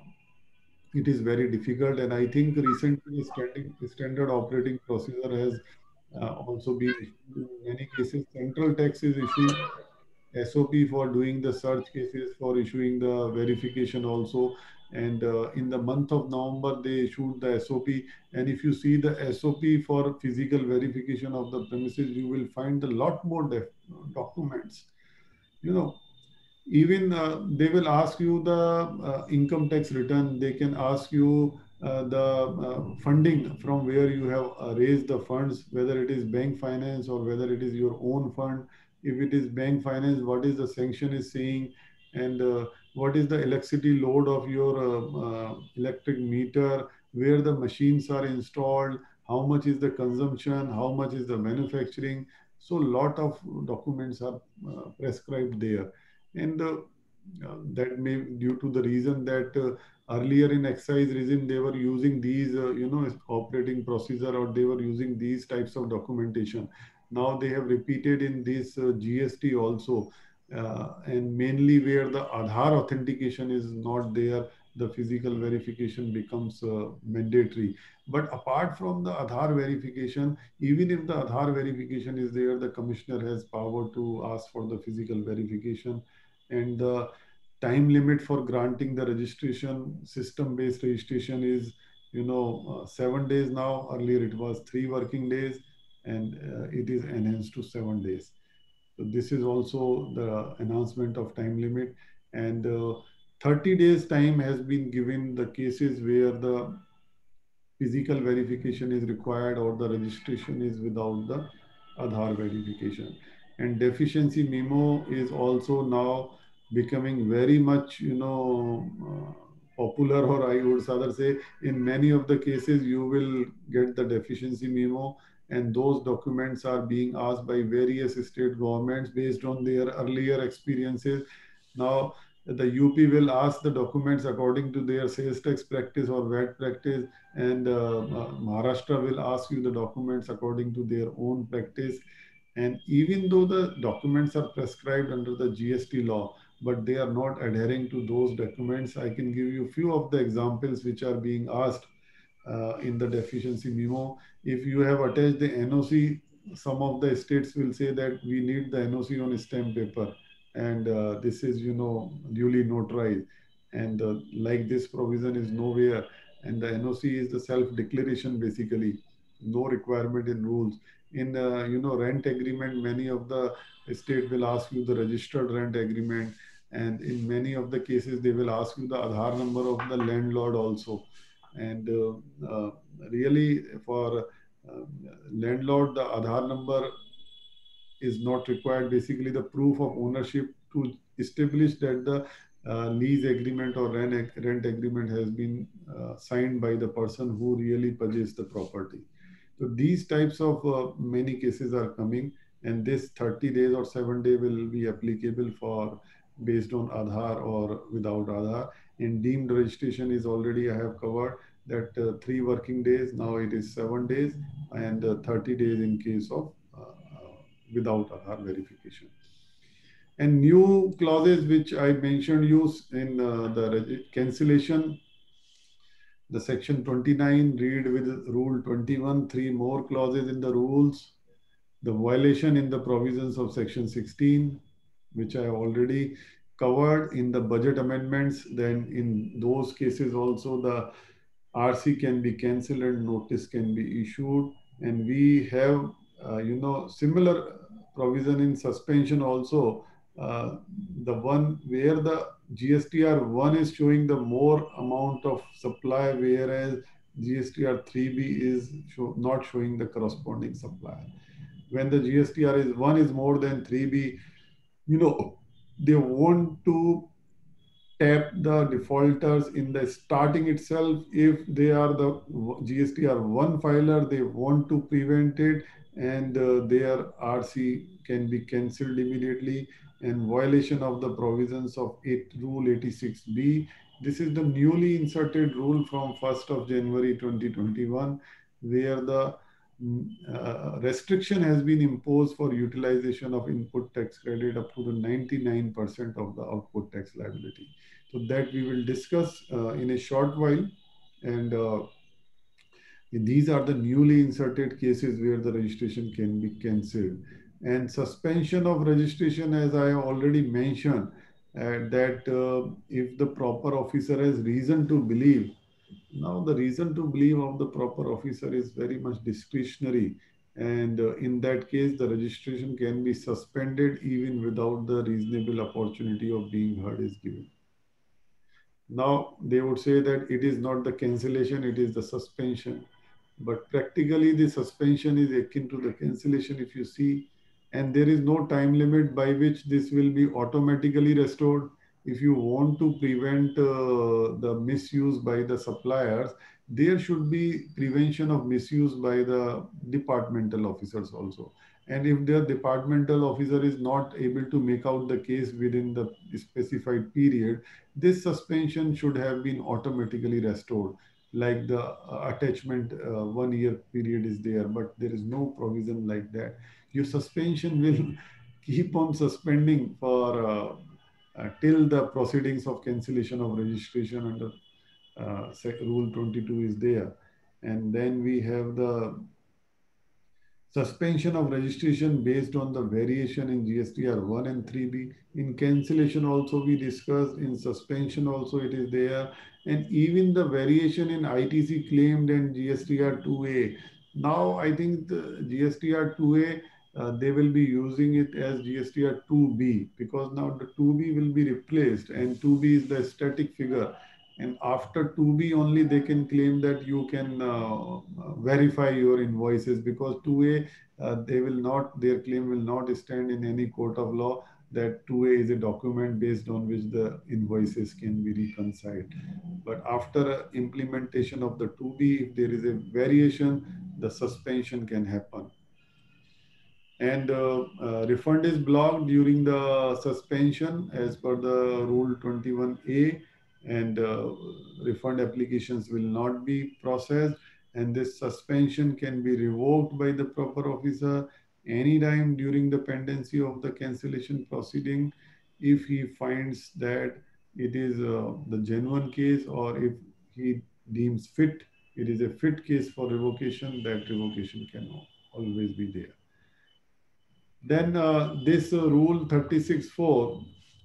it is very difficult. And I think recently standard operating procedure has also been issued. In many cases, central tax is issued SOP for doing the search cases, for issuing the verification also. And in the month of November, they issued the SOP. And if you see the SOP for physical verification of the premises, you will find a lot more documents. You know, even they will ask you the income tax return. They can ask you the funding from where you have raised the funds, whether it is bank finance or whether it is your own fund. If it is bank finance, what is the sanction is saying, and what is the electricity load of your electric meter, where the machines are installed, how much is the consumption, how much is the manufacturing. So lot of documents are prescribed there. And that may due to the reason that earlier in excise regime they were using these operating procedure, or they were using these types of documentation. Now they have repeated in this GST also, and mainly where the Aadhaar authentication is not there, the physical verification becomes mandatory. But apart from the Aadhaar verification, even if the Aadhaar verification is there, the commissioner has power to ask for the physical verification. And the time limit for granting the registration, system based registration, is 7 days now. Earlier it was 3 working days, and it is enhanced to 7 days. So this is also the announcement of time limit. And 30 days time has been given the cases where the physical verification is required or the registration is without the Aadhaar verification. And deficiency memo is also now becoming very much, popular, or I would rather say, in many of the cases, you will get the deficiency memo, and those documents are being asked by various state governments based on their earlier experiences. Now, the UP will ask the documents according to their sales tax practice or VAT practice, and Maharashtra will ask you the documents according to their own practice. And even though the documents are prescribed under the GST law, but they are not adhering to those documents. I can give you a few of the examples which are being asked in the deficiency memo. If you have attached the NOC, some of the states will say that we need the NOC on stamp paper, and this is duly notarized, and like this provision is nowhere, and the NOC is the self declaration basically, no requirement in rules. In rent agreement, many of the state will ask you the registered rent agreement, and in many of the cases they will ask you the Aadhaar number of the landlord also. And really, for landlord, the Aadhaar number is not required. Basically, the proof of ownership to establish that the lease agreement or rent agreement has been signed by the person who really purchased the property. So these types of many cases are coming, and this 30 days or 7 day will be applicable for based on Aadhaar or without Aadhaar. In deemed registration is already I have covered that 3 working days. Now it is 7 days, and 30 days in case of without Aadhaar verification. And new clauses which I mentioned use in the cancellation, the section 29 read with rule 21, 3 more clauses in the rules. The violation in the provisions of section 16, which I already covered in the budget amendments. Then in those cases also the RC can be cancelled and notice can be issued. And we have, similar provision in suspension also. The one where the GSTR 1 is showing the more amount of supply, whereas GSTR 3B is not showing the corresponding supply. When the GSTR is 1 is more than 3B, they want to tap the defaulters in the starting itself. If they are the GSTR 1 filer, they want to prevent it, and their RC can be cancelled immediately, and violation of the provisions of Rule 86B. This is the newly inserted rule from 1st of January 2021, where the restriction has been imposed for utilization of input tax credit up to the 99% of the output tax liability. So that we will discuss in a short while. And these are the newly inserted cases where the registration can be cancelled. And suspension of registration, as I already mentioned, that if the proper officer has reason to believe. Now, the reason to believe of the proper officer is very much discretionary. And in that case, the registration can be suspended even without the reasonable opportunity of being heard is given. Now, they would say that it is not the cancellation, it is the suspension. But practically, the suspension is akin to the cancellation if you see, and there is no time limit by which this will be automatically restored. If you want to prevent the misuse by the suppliers, there should be prevention of misuse by the departmental officers also. And if the departmental officer is not able to make out the case within the specified period, this suspension should have been automatically restored. Like the attachment 1 year period is there, but there is no provision like that. Your suspension will keep on suspending for till the proceedings of cancellation of registration under Rule 22 is there. And then we have the suspension of registration based on the variation in GSTR 1 and 3B. In cancellation also we discussed, in suspension also it is there, and even the variation in ITC claimed and GSTR 2A. Now I think the GSTR 2A, they will be using it as GSTR 2B, because now the 2B will be replaced, and 2B is the static figure. And after 2B only they can claim that you can verify your invoices, because 2A, they will not, their claim will not stand in any court of law that 2A is a document based on which the invoices can be reconciled. But after implementation of the 2B, if there is a variation, the suspension can happen. And refund is blocked during the suspension as per the Rule 21A, and refund applications will not be processed, and this suspension can be revoked by the proper officer anytime during the pendency of the cancellation proceeding if he finds that it is the genuine case, or if he deems fit, it is a fit case for revocation, that revocation can always be there. Then this Rule 36(4)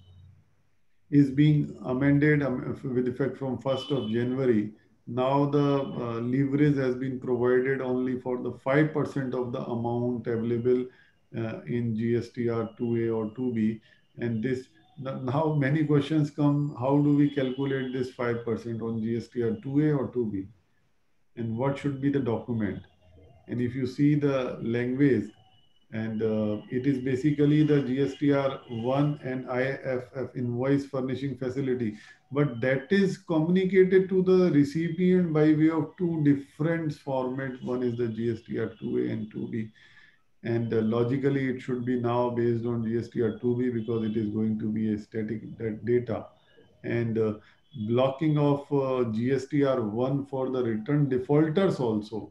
is being amended with effect from 1st of January. Now the leverage has been provided only for the 5% of the amount available in GSTR 2A or 2B. And this, now many questions come, how do we calculate this 5% on GSTR 2A or 2B? And what should be the document? And if you see the language, and it is basically the GSTR 1 and IFF, invoice furnishing facility, but that is communicated to the recipient by way of two different formats. One is the GSTR 2A and 2B, and logically it should be now based on GSTR 2B, because it is going to be a static data. And blocking of GSTR 1 for the return defaulters also,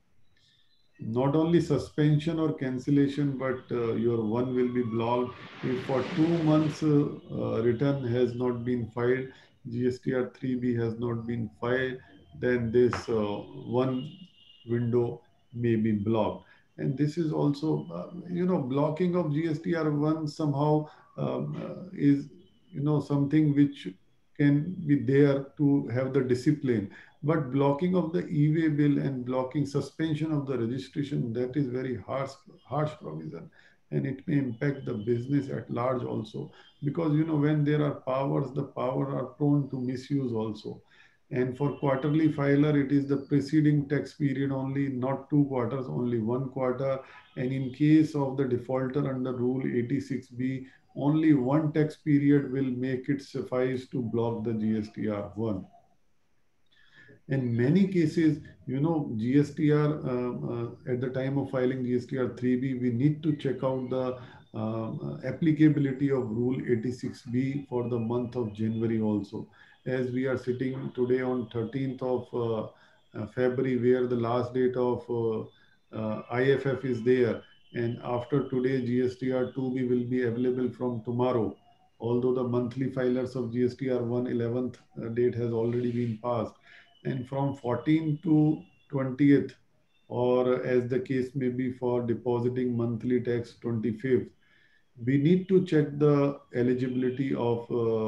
not only suspension or cancellation, but your one will be blocked if for 2 months return has not been filed, GSTR 3B has not been filed, then this one window may be blocked. And this is also, blocking of GSTR 1 somehow is, something which can be there to have the discipline. But blocking of the e-way bill and blocking suspension of the registration, that is very harsh provision. And it may impact the business at large also. Because, when there are powers, the power are prone to misuse also. And for quarterly filer, it is the preceding tax period only, not 2 quarters, only 1 quarter. And in case of the defaulter under Rule 86B, only one tax period will make it suffice to block the GSTR1. In many cases, GSTR, at the time of filing GSTR 3B, we need to check out the applicability of Rule 86B for the month of January also. As we are sitting today on 13th of February, where the last date of IFF is there, and after today, GSTR 2B will be available from tomorrow. Although the monthly filers of GSTR 1 11th date has already been passed, and from 14th to 20th, or as the case may be for depositing monthly tax 25th, we need to check the eligibility of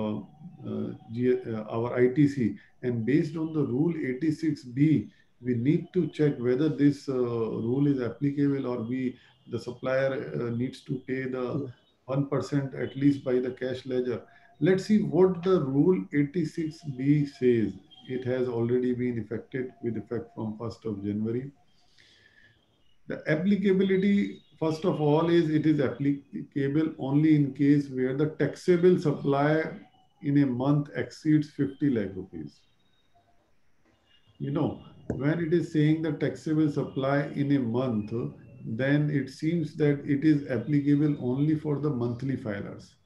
our ITC, and based on the rule 86B, we need to check whether this rule is applicable, or the supplier needs to pay the 1% at least by the cash ledger. Let's see what the rule 86B says. It has already been effected with effect from 1st of January. The applicability, first of all, is it is applicable only in case where the taxable supply in a month exceeds 50 lakh rupees. When it is saying the taxable supply in a month, then it seems that it is applicable only for the monthly filers.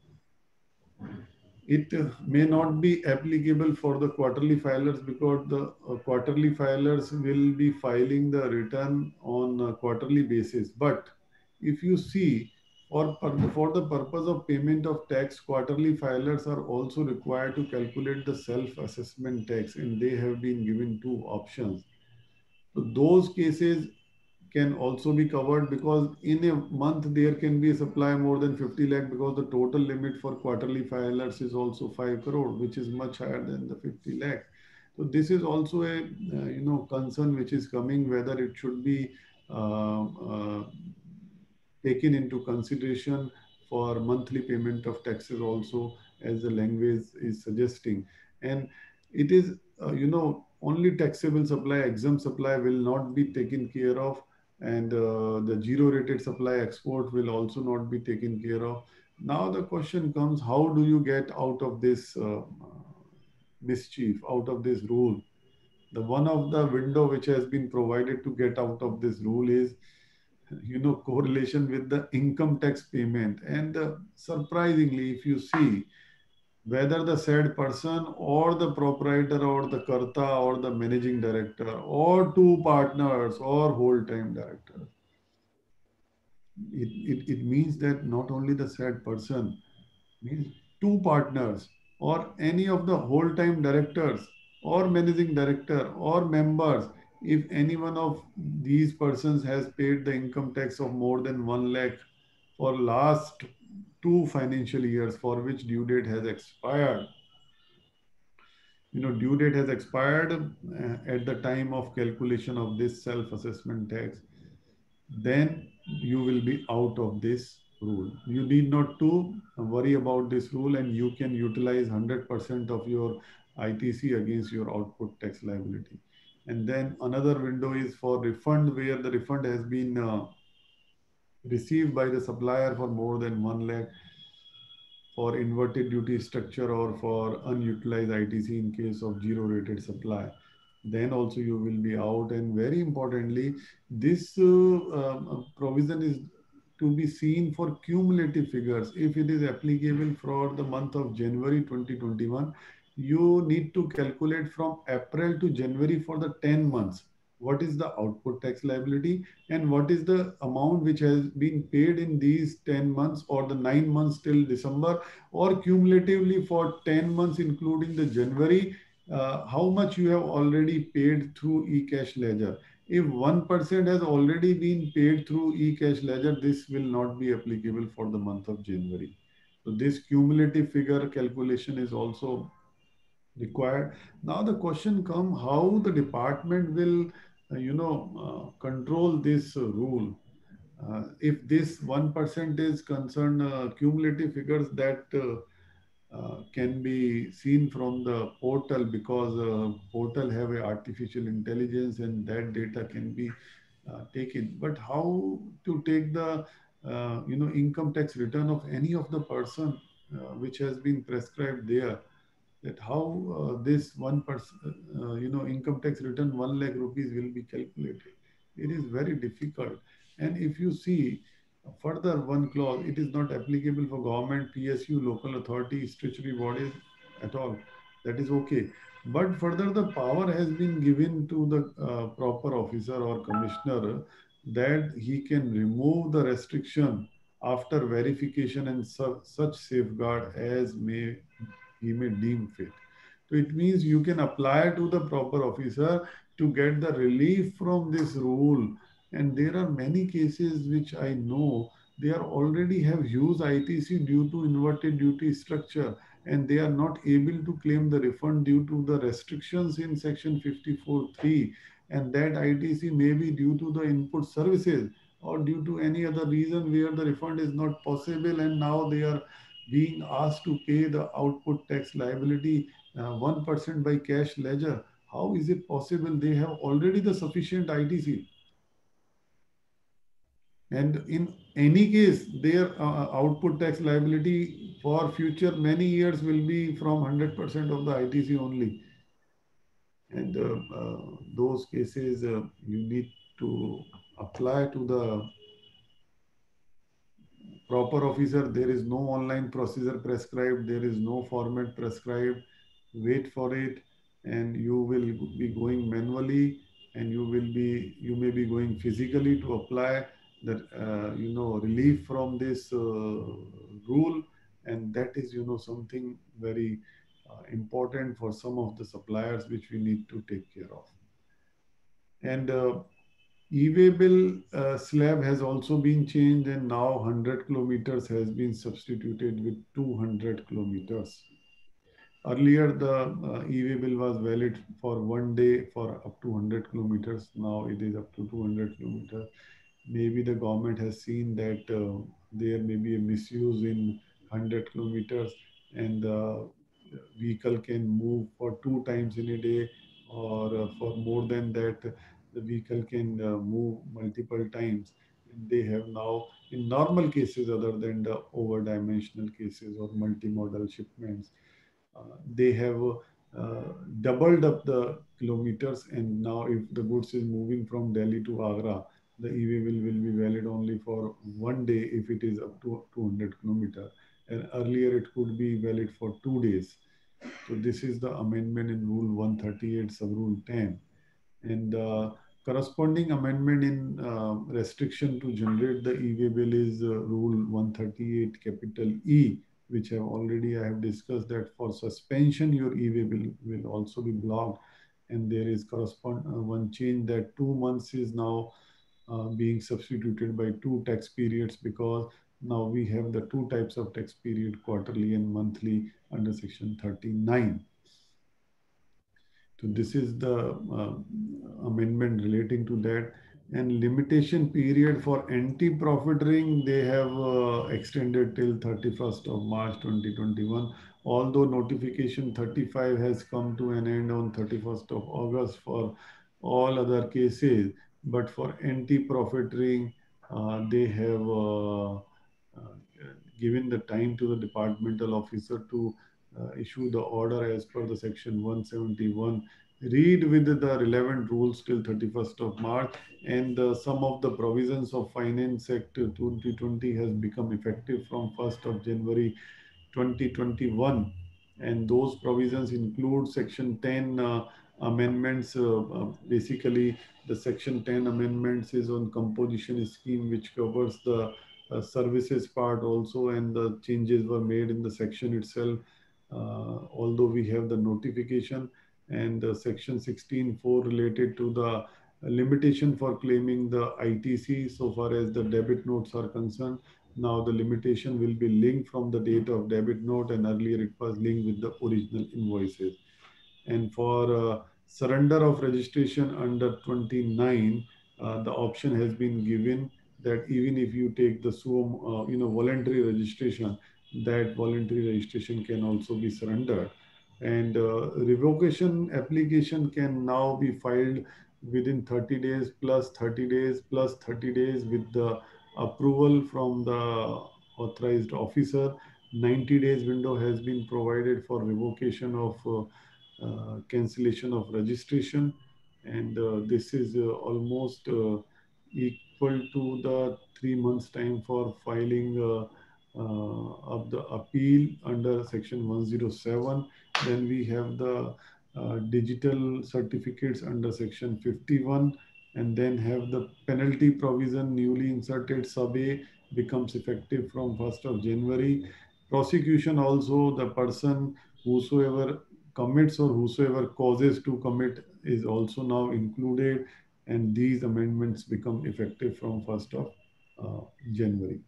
It may not be applicable for the quarterly filers, because the quarterly filers will be filing the return on a quarterly basis. But if you see, for the purpose of payment of tax, quarterly filers are also required to calculate the self-assessment tax, and they have been given two options. So those cases can also be covered, because in a month there can be a supply more than 50 lakh, because the total limit for quarterly filers is also 5 crore, which is much higher than the 50 lakh. So this is also a concern which is coming, whether it should be taken into consideration for monthly payment of taxes also, as the language is suggesting. And it is only taxable supply, exempt supply will not be taken care of, and the zero rated supply export will also not be taken care of. Now the question comes, how do you get out of this mischief, out of this rule? The one of the window which has been provided to get out of this rule is correlation with the income tax payment. And surprisingly, if you see, whether the said person or the proprietor or the karta or the managing director or two partners or whole-time director, it means that not only the said person, means two partners or any of the whole-time directors or managing director or members, if any one of these persons has paid the income tax of more than 1 lakh for last 2 financial years, for which due date has expired, due date has expired at the time of calculation of this self-assessment tax, then you will be out of this rule. You need not to worry about this rule, and you can utilize 100% of your ITC against your output tax liability. And then another window is for refund, where the refund has been received by the supplier for more than 1 lakh, for inverted duty structure, or for unutilized ITC in case of zero rated supply. Then also you will be out. And very importantly, this provision is to be seen for cumulative figures. If it is applicable for the month of January 2021, you need to calculate from April to January for the 10 months. What is the output tax liability, and what is the amount which has been paid in these 10 months or the 9 months till December, or cumulatively for 10 months including the January, how much you have already paid through eCash ledger. If 1% has already been paid through eCash ledger, this will not be applicable for the month of January. So this cumulative figure calculation is also required. Now the question comes, how the department will control this rule. If this 1% is concerned, cumulative figures that can be seen from the portal, because portal have a artificial intelligence, and that data can be taken. But how to take the income tax return of any of the person which has been prescribed there, that how this one person, income tax return 1 lakh rupees will be calculated. It is very difficult. And if you see further one clause, it is not applicable for government, PSU, local authority, statutory bodies at all. That is okay. But further, the power has been given to the proper officer or commissioner that he can remove the restriction after verification and such safeguard as he may deem fit. So it means you can apply to the proper officer to get the relief from this rule. And there are many cases which I know they are already have huge ITC due to inverted duty structure, and they are not able to claim the refund due to the restrictions in section 54(3), and that ITC may be due to the input services or due to any other reason where the refund is not possible, and now they are being asked to pay the output tax liability 1% by cash ledger. How is it possible? They have already the sufficient ITC. And in any case, their output tax liability for future many years will be from 100% of the ITC only. And those cases, you need to apply to the proper officer. There is no online procedure prescribed. There is no format prescribed. Wait for it, and you will be going manually, and you may be going physically to apply that relief from this rule, and that is something very important for some of the suppliers which we need to take care of. And e-way bill slab has also been changed, and now 100 kilometers has been substituted with 200 kilometers. Earlier, the e-way bill was valid for 1 day for up to 100 kilometers. Now it is up to 200 kilometers. Maybe the government has seen that there may be a misuse in 100 kilometers, and the vehicle can move for 2 times in a day, or for more than that, the vehicle can move multiple times. And they have now, in normal cases other than the over-dimensional cases or multimodal shipments, they have doubled up the kilometers, and now if the goods is moving from Delhi to Agra, the e-way bill will be valid only for 1 day if it is up to 200 kilometers. And earlier it could be valid for 2 days. So this is the amendment in Rule 138 Sub Rule 10. And corresponding amendment in restriction to generate the e-way bill is Rule 138 capital E, which I have discussed that for suspension, your e-way bill will also be blocked. And there is one change that 2 months is now being substituted by 2 tax periods, because now we have the 2 types of tax period, quarterly and monthly, under section 39. So this is the amendment relating to that. And limitation period for anti-profiteering, they have extended till 31st of March 2021. Although notification 35 has come to an end on 31st of August for all other cases, but for anti-profiteering, they have given the time to the departmental officer to issue the order as per the section 171. Read with the relevant rules till 31st of March, and some of the provisions of Finance Act 2020 has become effective from 1st of January 2021. And those provisions include section 10 amendments. Basically, the section 10 amendments is on composition scheme, which covers the services part also, and the changes were made in the section itself. Although we have the notification, and section 16(4) related to the limitation for claiming the ITC so far as the debit notes are concerned. Now the limitation will be linked from the date of debit note, and earlier it was linked with the original invoices. And for surrender of registration under 29, the option has been given that even if you take the voluntary registration, that voluntary registration can also be surrendered. And revocation application can now be filed within 30 days plus 30 days plus 30 days with the approval from the authorized officer. 90 days window has been provided for revocation of cancellation of registration, and this is almost equal to the 3 months time for filing of the appeal under section 107. Then we have the digital certificates under section 51, and then have the penalty provision newly inserted sub A becomes effective from 1st of January. Prosecution also, the person whosoever commits or whosoever causes to commit is also now included, and these amendments become effective from 1st of January.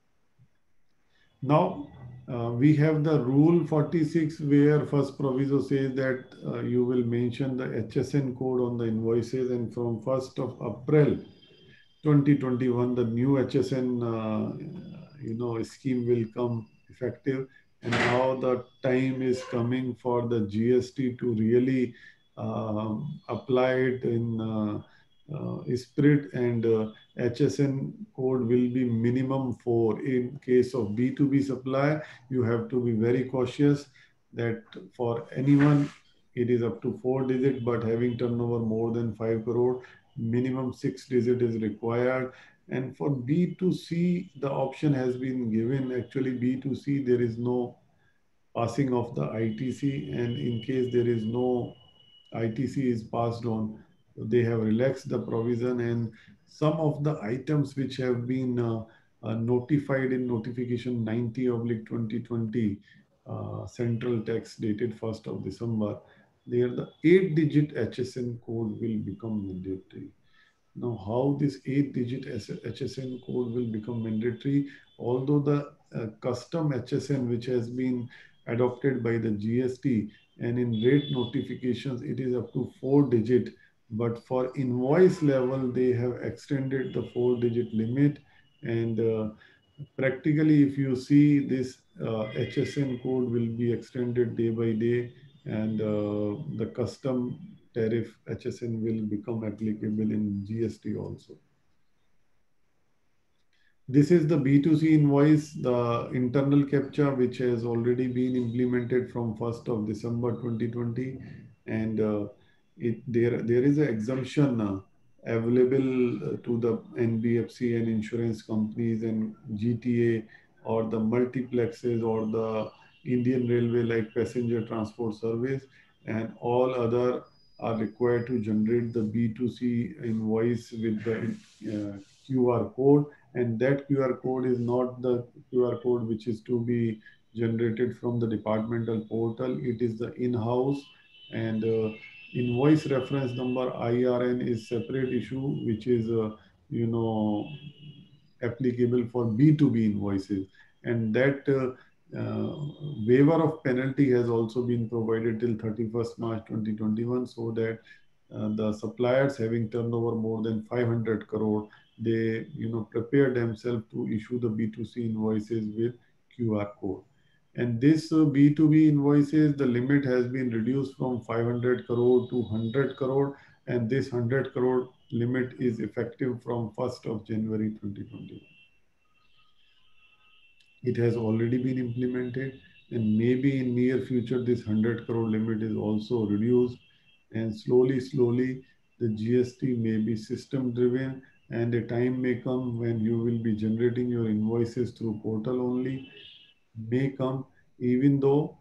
Now, we have the rule 46 where first proviso says that you will mention the HSN code on the invoices, and from 1st of April 2021, the new HSN scheme will come effective. And now the time is coming for the GST to really apply it in spirit, and HSN code will be minimum 4. In case of B2B supply, you have to be very cautious that for anyone it is up to 4 digit, but having turnover more than 5 crore, minimum 6 digit is required. And for B2C, the option has been given. Actually, B2C, there is no passing of the ITC, and in case there is no ITC is passed on, they have relaxed the provision, and some of the items which have been notified in notification 90/2020 central tax dated 1st of December, there the 8-digit HSN code will become mandatory. Now, how this 8-digit HSN code will become mandatory, although the custom HSN which has been adopted by the GST, and in rate notifications it is up to 4-digit, but for invoice level they have extended the 4-digit limit. And practically, if you see this HSN code will be extended day by day, and the custom tariff HSN will become applicable in GST also. This is the B2C invoice, the internal captcha, which has already been implemented from 1st of December 2020. And there is an exemption available to the NBFC and insurance companies and GTA or the multiplexes or the Indian Railway like passenger transport service, and all other are required to generate the B2C invoice with the QR code, and that QR code is not the QR code which is to be generated from the departmental portal. It is the in-house, and invoice reference number IRN is separate issue, which is you know applicable for B2B invoices, and that waiver of penalty has also been provided till 31st March 2021, so that the suppliers having turnover more than 500 crore, they prepare themselves to issue the B2C invoices with QR code. And this B2B invoices, the limit has been reduced from 500 crore to 100 crore, and this 100 crore limit is effective from 1st of January 2021. It has already been implemented, and maybe in near future this 100 crore limit is also reduced, and slowly the GST may be system driven, and a time may come when you will be generating your invoices through portal only, may come, even though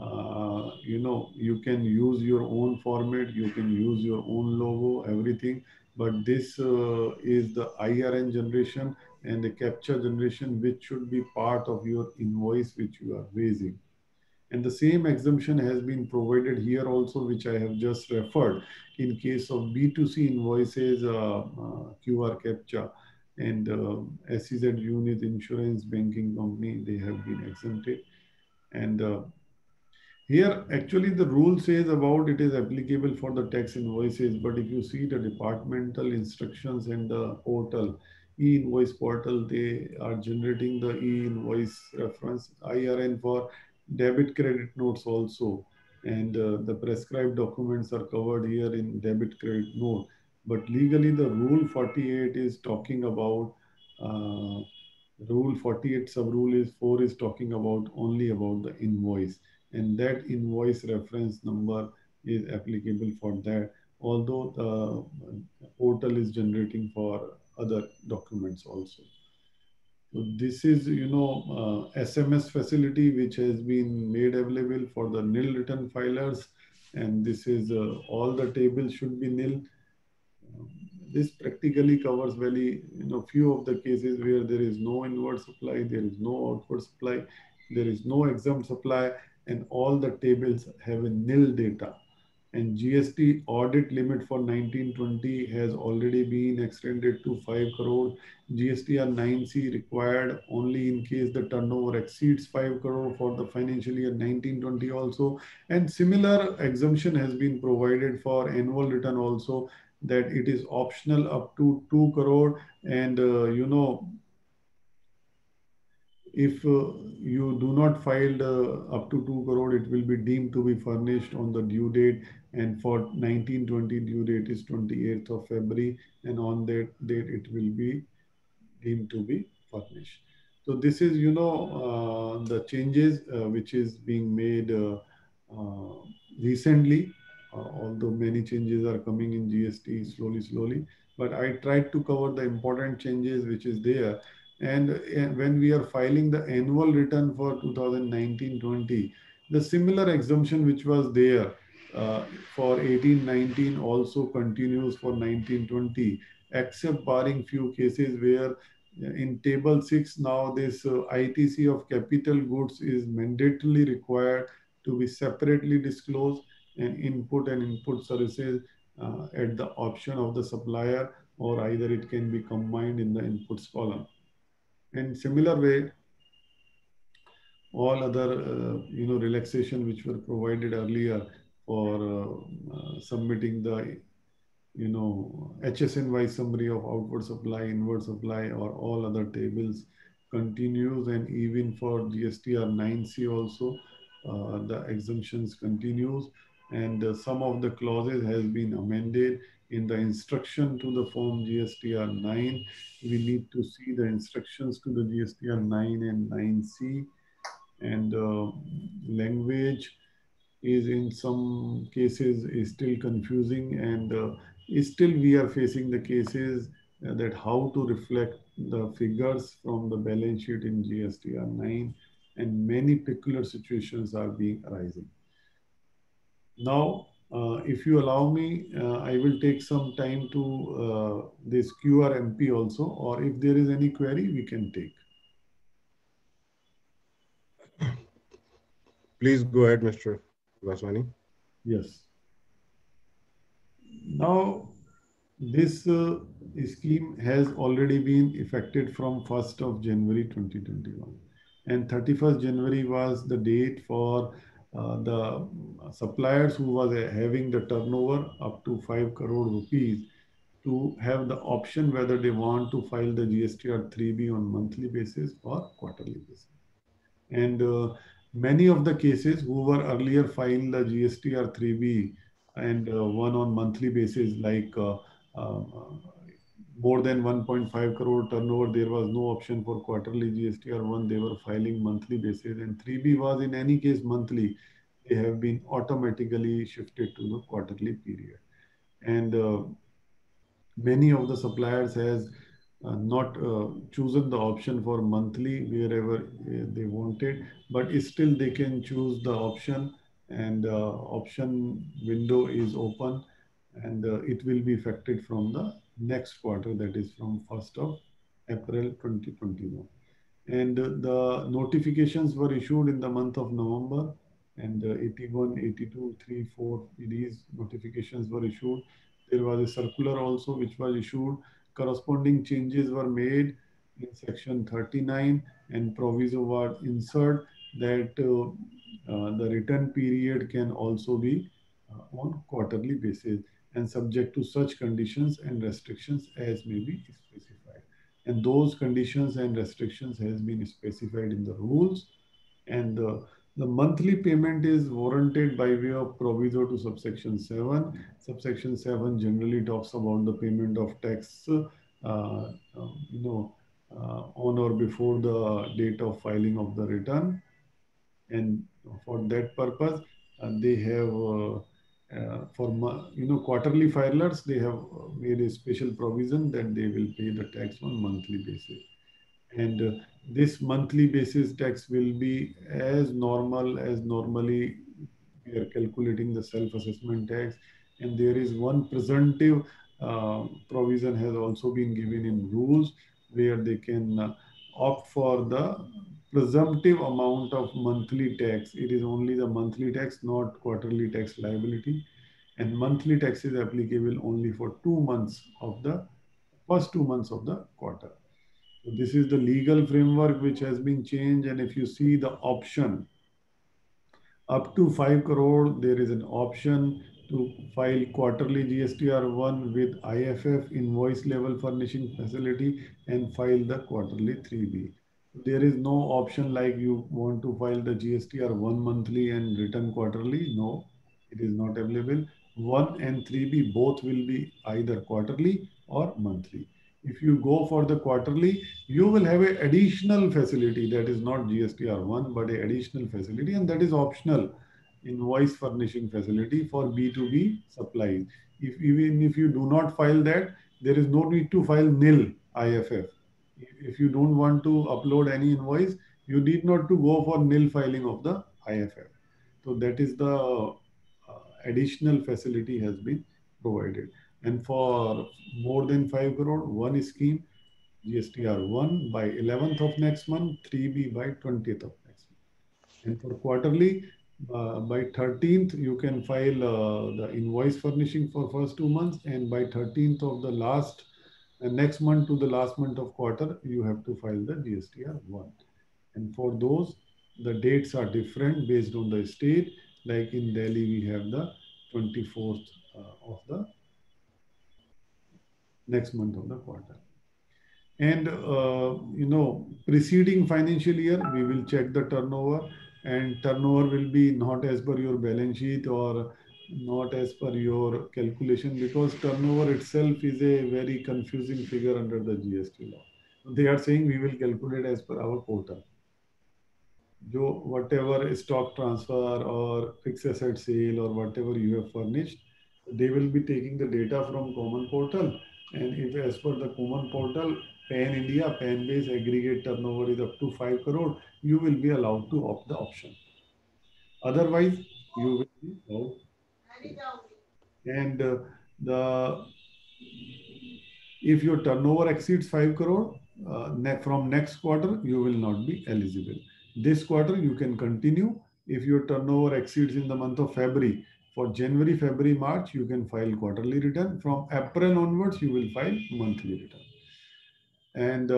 you can use your own format, you can use your own logo, everything, but this is the IRN generation and the capture generation which should be part of your invoice which you are raising. And the same exemption has been provided here also, which I have just referred, in case of B2C invoices, QR captcha, and SEZ unit, insurance, banking company, they have been exempted. And here, actually, the rule says about it is applicable for the tax invoices, but if you see the departmental instructions in the portal, e-invoice portal, they are generating the e-invoice reference IRN for debit credit notes also. And the prescribed documents are covered here in debit credit note. But legally, the rule 48 is talking about uh, rule 48 sub rule is 4 is talking about only about the invoice, and that invoice reference number is applicable for that, although the portal is generating for other documents also. So this is, SMS facility which has been made available for the nil return filers, and this is all the tables should be nil. This practically covers very, few of the cases where there is no inward supply, there is no outward supply, there is no exempt supply, and all the tables have a nil data. And GST audit limit for 1920 has already been extended to 5 crore. GSTR 9C required only in case the turnover exceeds 5 crore for the financial year 1920 also. And similar exemption has been provided for annual return also, that it is optional up to 2 crore. And, if you do not file up to 2 crore, it will be deemed to be furnished on the due date. And for 1920, due date is 28th of February. And on that date, it will be deemed to be furnished. So this is, the changes which is being made uh, recently, although many changes are coming in GST slowly, slowly. But I tried to cover the important changes which is there. And when we are filing the annual return for 2019-20, the similar exemption which was there uh, for 18-19 also continues for 19-20, except barring few cases where in table 6 now this ITC of capital goods is mandatorily required to be separately disclosed, and input services at the option of the supplier, or either it can be combined in the inputs column. In similar way, all other relaxation which were provided earlier for submitting the HSNY summary of outward supply, inward supply, or all other tables continues. And even for GSTR 9C also, the exemptions continues. And some of the clauses has been amended in the instruction to the form GSTR 9. We need to see the instructions to the GSTR 9 and 9C. And language is in some cases is still confusing, and still we are facing the cases that how to reflect the figures from the balance sheet in GSTR 9, and many peculiar situations are being arising. Now, if you allow me, I will take some time to this QRMP also, or if there is any query, we can take. Please go ahead, Mr. Vaswani. Yes. Now, this scheme has already been effected from 1st of January 2021, and 31st January was the date for the suppliers who was having the turnover up to 5 crore rupees to have the option whether they want to file the GSTR 3B on monthly basis or quarterly basis. And many of the cases who were earlier filed the GSTR 3B and one on monthly basis, like more than 1.5 crore turnover, there was no option for quarterly GSTR 1. They were filing monthly basis, and 3B was in any case monthly. They have been automatically shifted to the quarterly period. And many of the suppliers has not chosen the option for monthly wherever they wanted, but still they can choose the option, and option window is open, and it will be effected from the next quarter, that is from 1st of April 2021. And the notifications were issued in the month of November, and 81, 82, 3, 4 these notifications were issued. There was a circular also which was issued. Corresponding changes were made in section 39, and proviso was insert that the return period can also be on quarterly basis, and subject to such conditions and restrictions as may be specified. And those conditions and restrictions has been specified in the rules. And the monthly payment is warranted by way of proviso to subsection 7. Subsection 7 generally talks about the payment of tax, you know, on or before the date of filing of the return. And for that purpose, they have quarterly filers, they have made a special provision that they will pay the tax on monthly basis. And this monthly basis tax will be as normal as normally we are calculating the self-assessment tax. And there is one presumptive provision has also been given in rules where they can opt for the presumptive amount of monthly tax. It is only the monthly tax, not quarterly tax liability. And monthly tax is applicable only for 2 months of the first 2 months of the quarter. So this is the legal framework which has been changed. And if you see the option up to 5 crore, there is an option to file quarterly GSTR1 with IFF invoice level furnishing facility and file the quarterly 3B. There is no option like you want to file the GSTR1 monthly and return quarterly. No, it is not available. 1 and 3B both will be either quarterly or monthly. If you go for the quarterly, you will have an additional facility that is not GSTR1, but an additional facility, and that is optional invoice furnishing facility for B2B supplies. Even if you do not file that, there is no need to file nil IFF. If you don't want to upload any invoice, you need not to go for nil filing of the IFF. So that is the additional facility has been provided. And for more than 5 crore, one scheme, GSTR1 by 11th of next month, 3B by 20th of next month. And for quarterly, by 13th, you can file the invoice furnishing for first 2 months. And by 13th of the last, next month to the last month of quarter, you have to file the GSTR1. And for those, the dates are different based on the state. Like in Delhi, we have the 24th of the next month of the quarter. And preceding financial year, we will check the turnover, and turnover will be not as per your balance sheet or not as per your calculation, because turnover itself is a very confusing figure under the GST law. They are saying we will calculate as per our quota. Whatever stock transfer or fixed asset sale or whatever you have furnished, they will be taking the data from common portal. And if as per the common portal, PAN India, PAN based aggregate turnover is up to 5 crore, you will be allowed to opt the option. Otherwise, you will be out. And if your turnover exceeds 5 crore, from next quarter, you will not be eligible. This quarter, you can continue. If your turnover exceeds in the month of February, for January, February, March, you can file quarterly return. From April onwards, you will file monthly return. And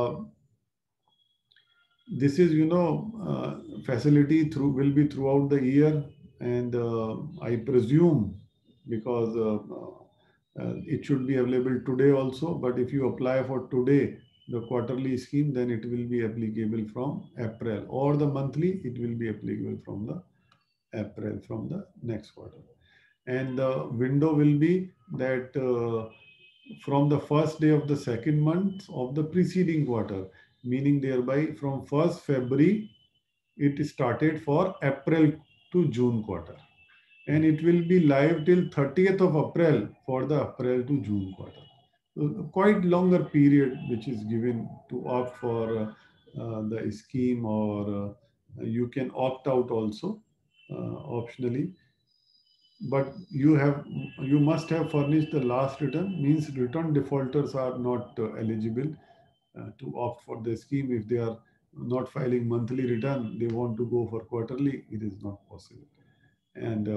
this is, facility will be throughout the year. And I presume, because it should be available today also, but if you apply for today, the quarterly scheme, then it will be applicable from April, or the monthly, it will be applicable from the April, from the next quarter. And the window will be that from the first day of the second month of the preceding quarter, meaning thereby from 1st February, it started for April to June quarter. And it will be live till 30th of April for the April to June quarter. So quite longer period which is given to opt for the scheme, or you can opt out also optionally. But you must have furnished the last return, means return defaulters are not eligible to opt for the scheme. If they are not filing monthly return, they want to go for quarterly, it is not possible. And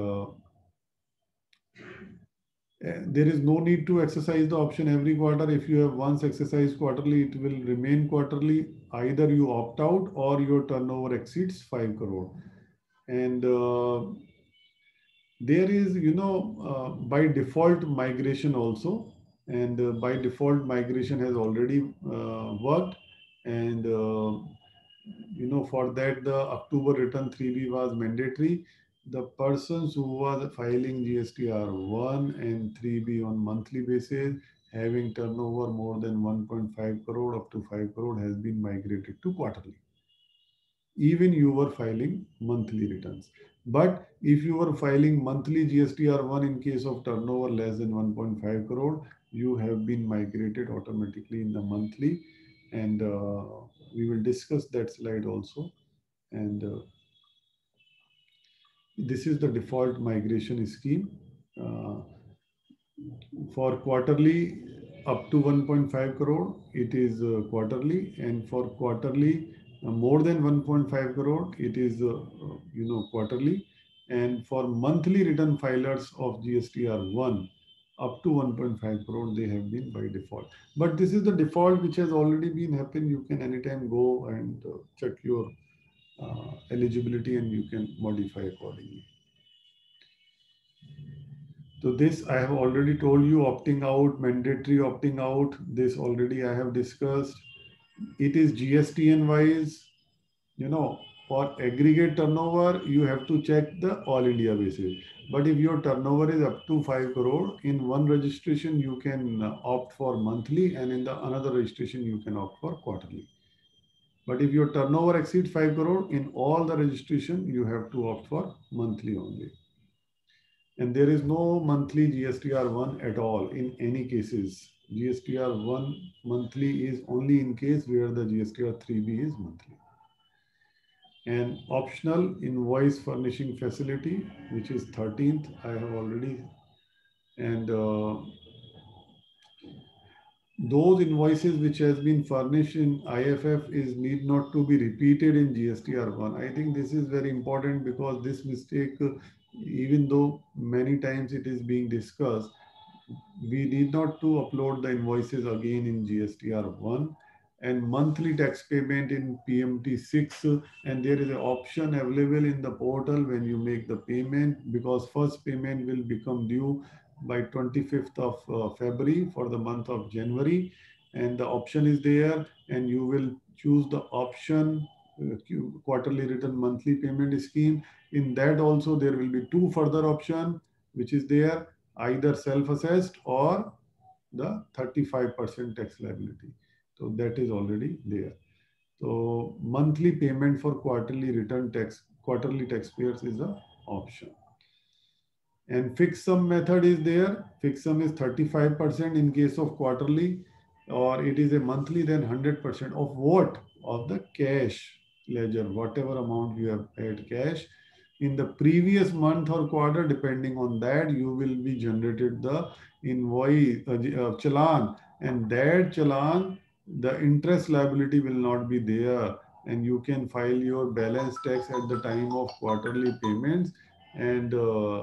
there is no need to exercise the option every quarter. If you have once exercised quarterly, it will remain quarterly. Either you opt out or your turnover exceeds 5 crore. And there is, by default migration also. And by default migration has already worked. And, for that, the October return 3B was mandatory. The persons who was filing GSTR1 and 3B on monthly basis having turnover more than 1.5 crore up to 5 crore has been migrated to quarterly. Even you were filing monthly returns. But if you were filing monthly GSTR1 in case of turnover less than 1.5 crore, you have been migrated automatically in the monthly. And we will discuss that slide also. And this is the default migration scheme. For quarterly up to 1.5 crore, it is quarterly, and for quarterly more than 1.5 crore, it is quarterly, and for monthly return filers of GSTR1 up to 1.5 crore, they have been by default. But this is the default which has already been happened. You can anytime go and check your eligibility, and you can modify accordingly. So this I have already told you, opting out, mandatory opting out, this already I have discussed. It is GSTN wise, for aggregate turnover, you have to check the all India basis. But if your turnover is up to 5 crore, in one registration, you can opt for monthly, and in the another registration, you can opt for quarterly. But if your turnover exceeds 5 crore, in all the registration, you have to opt for monthly only. And there is no monthly GSTR1 at all in any cases. GSTR1 monthly is only in case where the GSTR3B is monthly. And optional invoice furnishing facility, which is 13th, I have already. And those invoices which has been furnished in IFF is need not to be repeated in GSTR1. I think this is very important, because this mistake, even though many times it is being discussed, we need not to upload the invoices again in GSTR1, and monthly tax payment in PMT6, and there is an option available in the portal when you make the payment, because first payment will become due by 25th of February for the month of January, and the option is there, and you will choose the option quarterly return monthly payment scheme. In that also there will be two further option which is there, either self-assessed or the 35% tax liability. So that is already there. So monthly payment for quarterly taxpayers is the option. And fixed sum method is there. Fixed sum is 35% in case of quarterly, or it is a monthly, then 100% of what? Of the cash ledger, whatever amount you have paid cash in the previous month or quarter, depending on that, you will be generated the invoice challan, and that challan, the interest liability will not be there, and you can file your balance tax at the time of quarterly payments, and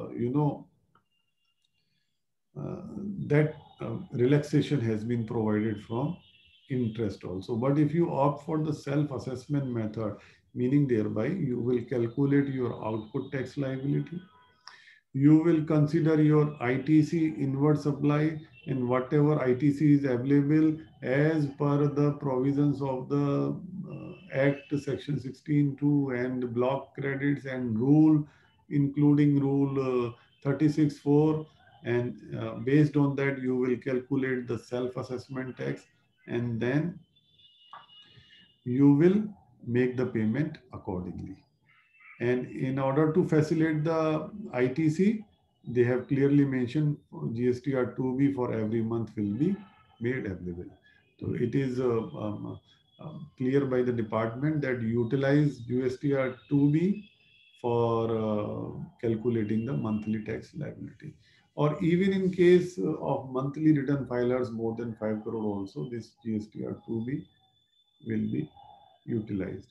that relaxation has been provided from interest also. But if you opt for the self-assessment method, meaning thereby you will calculate your output tax liability, you will consider your ITC inward supply and whatever ITC is available as per the provisions of the Act Section 16(2) and block credits and rule, including Rule 36(4), and based on that you will calculate the self-assessment tax, and then you will make the payment accordingly. And in order to facilitate the ITC, they have clearly mentioned GSTR2B for every month will be made available. So it is clear by the department that utilize GSTR2B for calculating the monthly tax liability. Or even in case of monthly return filers more than 5 crore also, this GSTR2B will be utilized.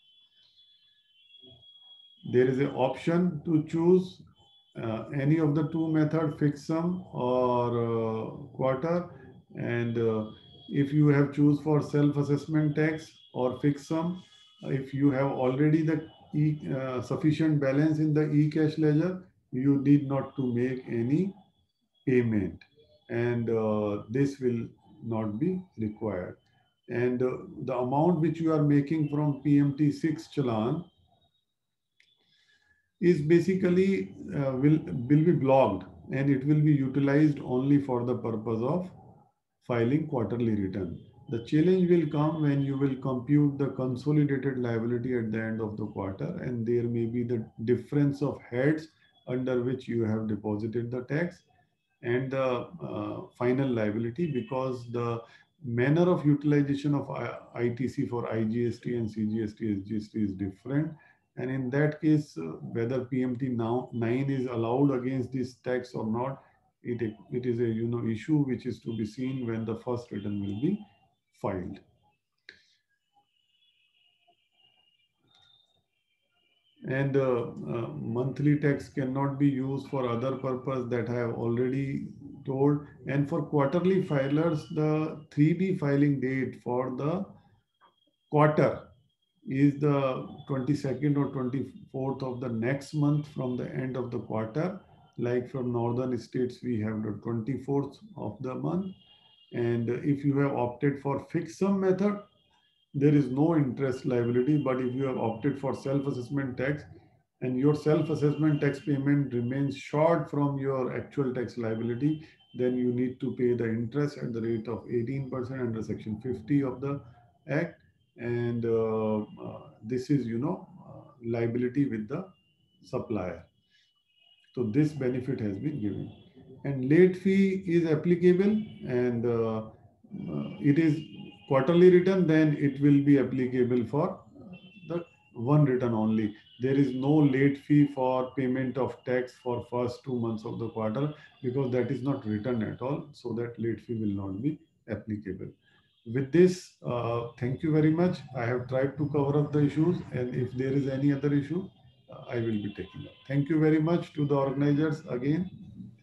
There is an option to choose any of the two method, fixed sum or quarter, and if you have choose for self-assessment tax or fixed sum, if you have already the sufficient balance in the e-cash ledger, you need not to make any payment, and this will not be required. And the amount which you are making from PMT6 challan is basically will be blocked, and it will be utilized only for the purpose of filing quarterly return. The challenge will come when you will compute the consolidated liability at the end of the quarter, and there may be the difference of heads under which you have deposited the tax and the final liability, because the manner of utilization of ITC for IGST and CGST, SGST is different. And in that case, whether PMT now 9 is allowed against this tax or not, it is a issue which is to be seen when the first return will be filed. And monthly tax cannot be used for other purpose that I have already told. And for quarterly filers, the 3B filing date for the quarter is the 22nd or 24th of the next month from the end of the quarter. Like from northern states, we have the 24th of the month. And if you have opted for fixed sum method, there is no interest liability. But if you have opted for self-assessment tax and your self-assessment tax payment remains short from your actual tax liability, then you need to pay the interest at the rate of 18% under Section 50 of the Act. And this is, liability with the supplier. So this benefit has been given. And late fee is applicable, and it is quarterly return, then it will be applicable for the one return only. There is no late fee for payment of tax for first 2 months of the quarter, because that is not written at all. So that late fee will not be applicable. With this, thank you very much. I have tried to cover up the issues, and if there is any other issue, I will be taking up. Thank you very much to the organizers again.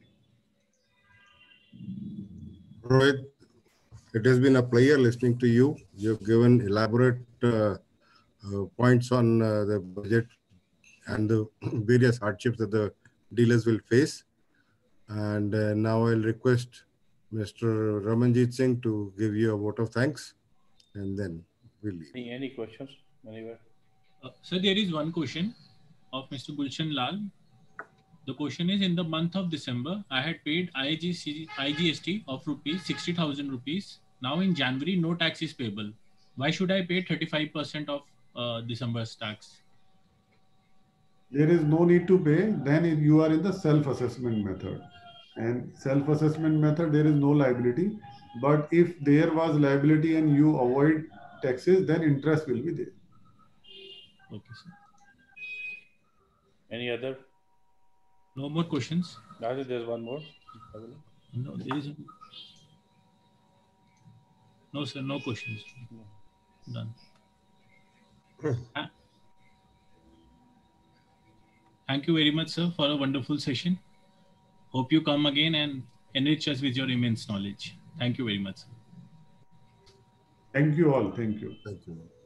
Rohit, it has been a pleasure listening to you. You've given elaborate points on the budget and the various hardships that the dealers will face. And now I'll request Mr. Ramanjit Singh to give you a vote of thanks, and then we'll leave. Any questions anywhere? Sir, there is one question of Mr. Gulshan Lal. The question is, in the month of December, I had paid IGST of rupees 60,000 rupees. Now in January, no tax is payable. Why should I pay 35% of December's tax? There is no need to pay. Then you are in the self-assessment method. And self-assessment method, there is no liability. But if there was liability and you avoid taxes, then interest will be there. Okay, sir. Any other? No more questions. There's one more. No, there is. No, sir. No questions. No. Done. Thank you very much, sir, for a wonderful session. Hope you come again and enrich us with your immense knowledge. Thank you very much, sir. Thank you all. Thank you. Thank you.